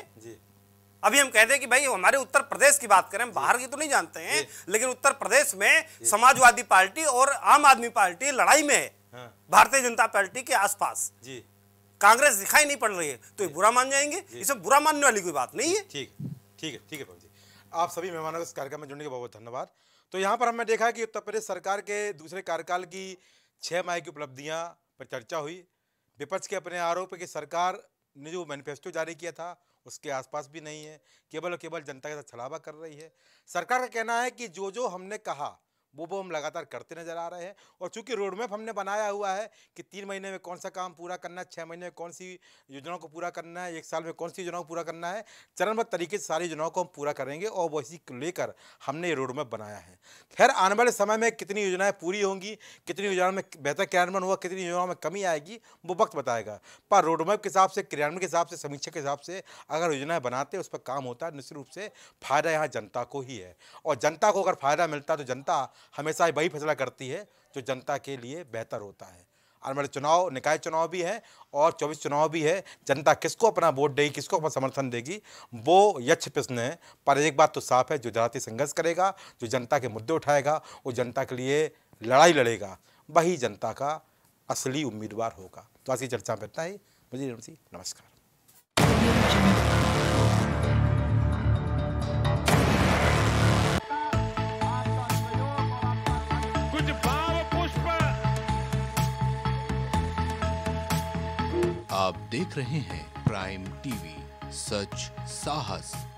अभी हम कहते हैं कि भाई हमारे उत्तर प्रदेश की बात करें, बाहर की तो नहीं जानते हैं, लेकिन उत्तर प्रदेश में समाजवादी पार्टी और आम आदमी पार्टी लड़ाई में है, हाँ। भारतीय जनता पार्टी के आसपास कांग्रेस दिखाई नहीं पड़ रही है, तो ये बुरा मान जाएंगे। इसमें बुरा मानने वाली कोई बात नहीं है। ठीक ठीक है, ठीक है बाबू जी, आप सभी मेहमानों को इस कार्यक्रम में जुड़ने के बहुत बहुत धन्यवाद। तो यहाँ पर हमने देखा कि उत्तर प्रदेश सरकार के दूसरे कार्यकाल की छह माह की उपलब्धियाँ पर चर्चा हुई। विपक्ष के अपने आरोप है कि सरकार ने जो मैनिफेस्टो जारी किया था उसके आसपास भी नहीं है, केवल और केवल जनता के साथ छलावा कर रही है। सरकार का कहना है कि जो जो हमने कहा वो वो हम लगातार करते नजर आ रहे हैं, और चूंकि रोड मैप हमने बनाया हुआ है कि तीन महीने में कौन सा काम पूरा करना है, छः महीने में कौन सी योजनाओं को पूरा करना है, एक साल में कौन सी योजनाओं को पूरा करना है, चरणबद्ध तरीके से सारी योजनाओं को हम पूरा करेंगे, और वो इसी को लेकर हमने ये रोड मैप बनाया है। खैर आने वाले समय में कितनी योजनाएं पूरी होंगी, कितनी योजनाओं में बेहतर क्रियान्वयन हुआ, कितनी योजनाओं में कमी आएगी, वो वक्त बताएगा। पर रोड मैप के हिसाब से, क्रियान्वयन के हिसाब से, समीक्षा के हिसाब से अगर योजनाएं बनाते हैं, उस पर काम होता है, निश्चित रूप से फायदा यहाँ जनता को ही है। और जनता को अगर फायदा मिलता है तो जनता हमेशा वही फैसला करती है जो जनता के लिए बेहतर होता है। आने वाले चुनाव निकाय चुनाव भी है और चौबीस चुनाव भी है। जनता किसको अपना वोट देगी, किसको अपना समर्थन देगी, वो यक्ष प्रश्न है। पर एक बात तो साफ है, जो जातीय संघर्ष करेगा, जो जनता के मुद्दे उठाएगा, वो जनता के लिए लड़ाई लड़ेगा, वही जनता का असली उम्मीदवार होगा। तो आज की चर्चा में इतना ही। मुझे नमस्कार। आप देख रहे हैं प्राइम टीवी, सच साहस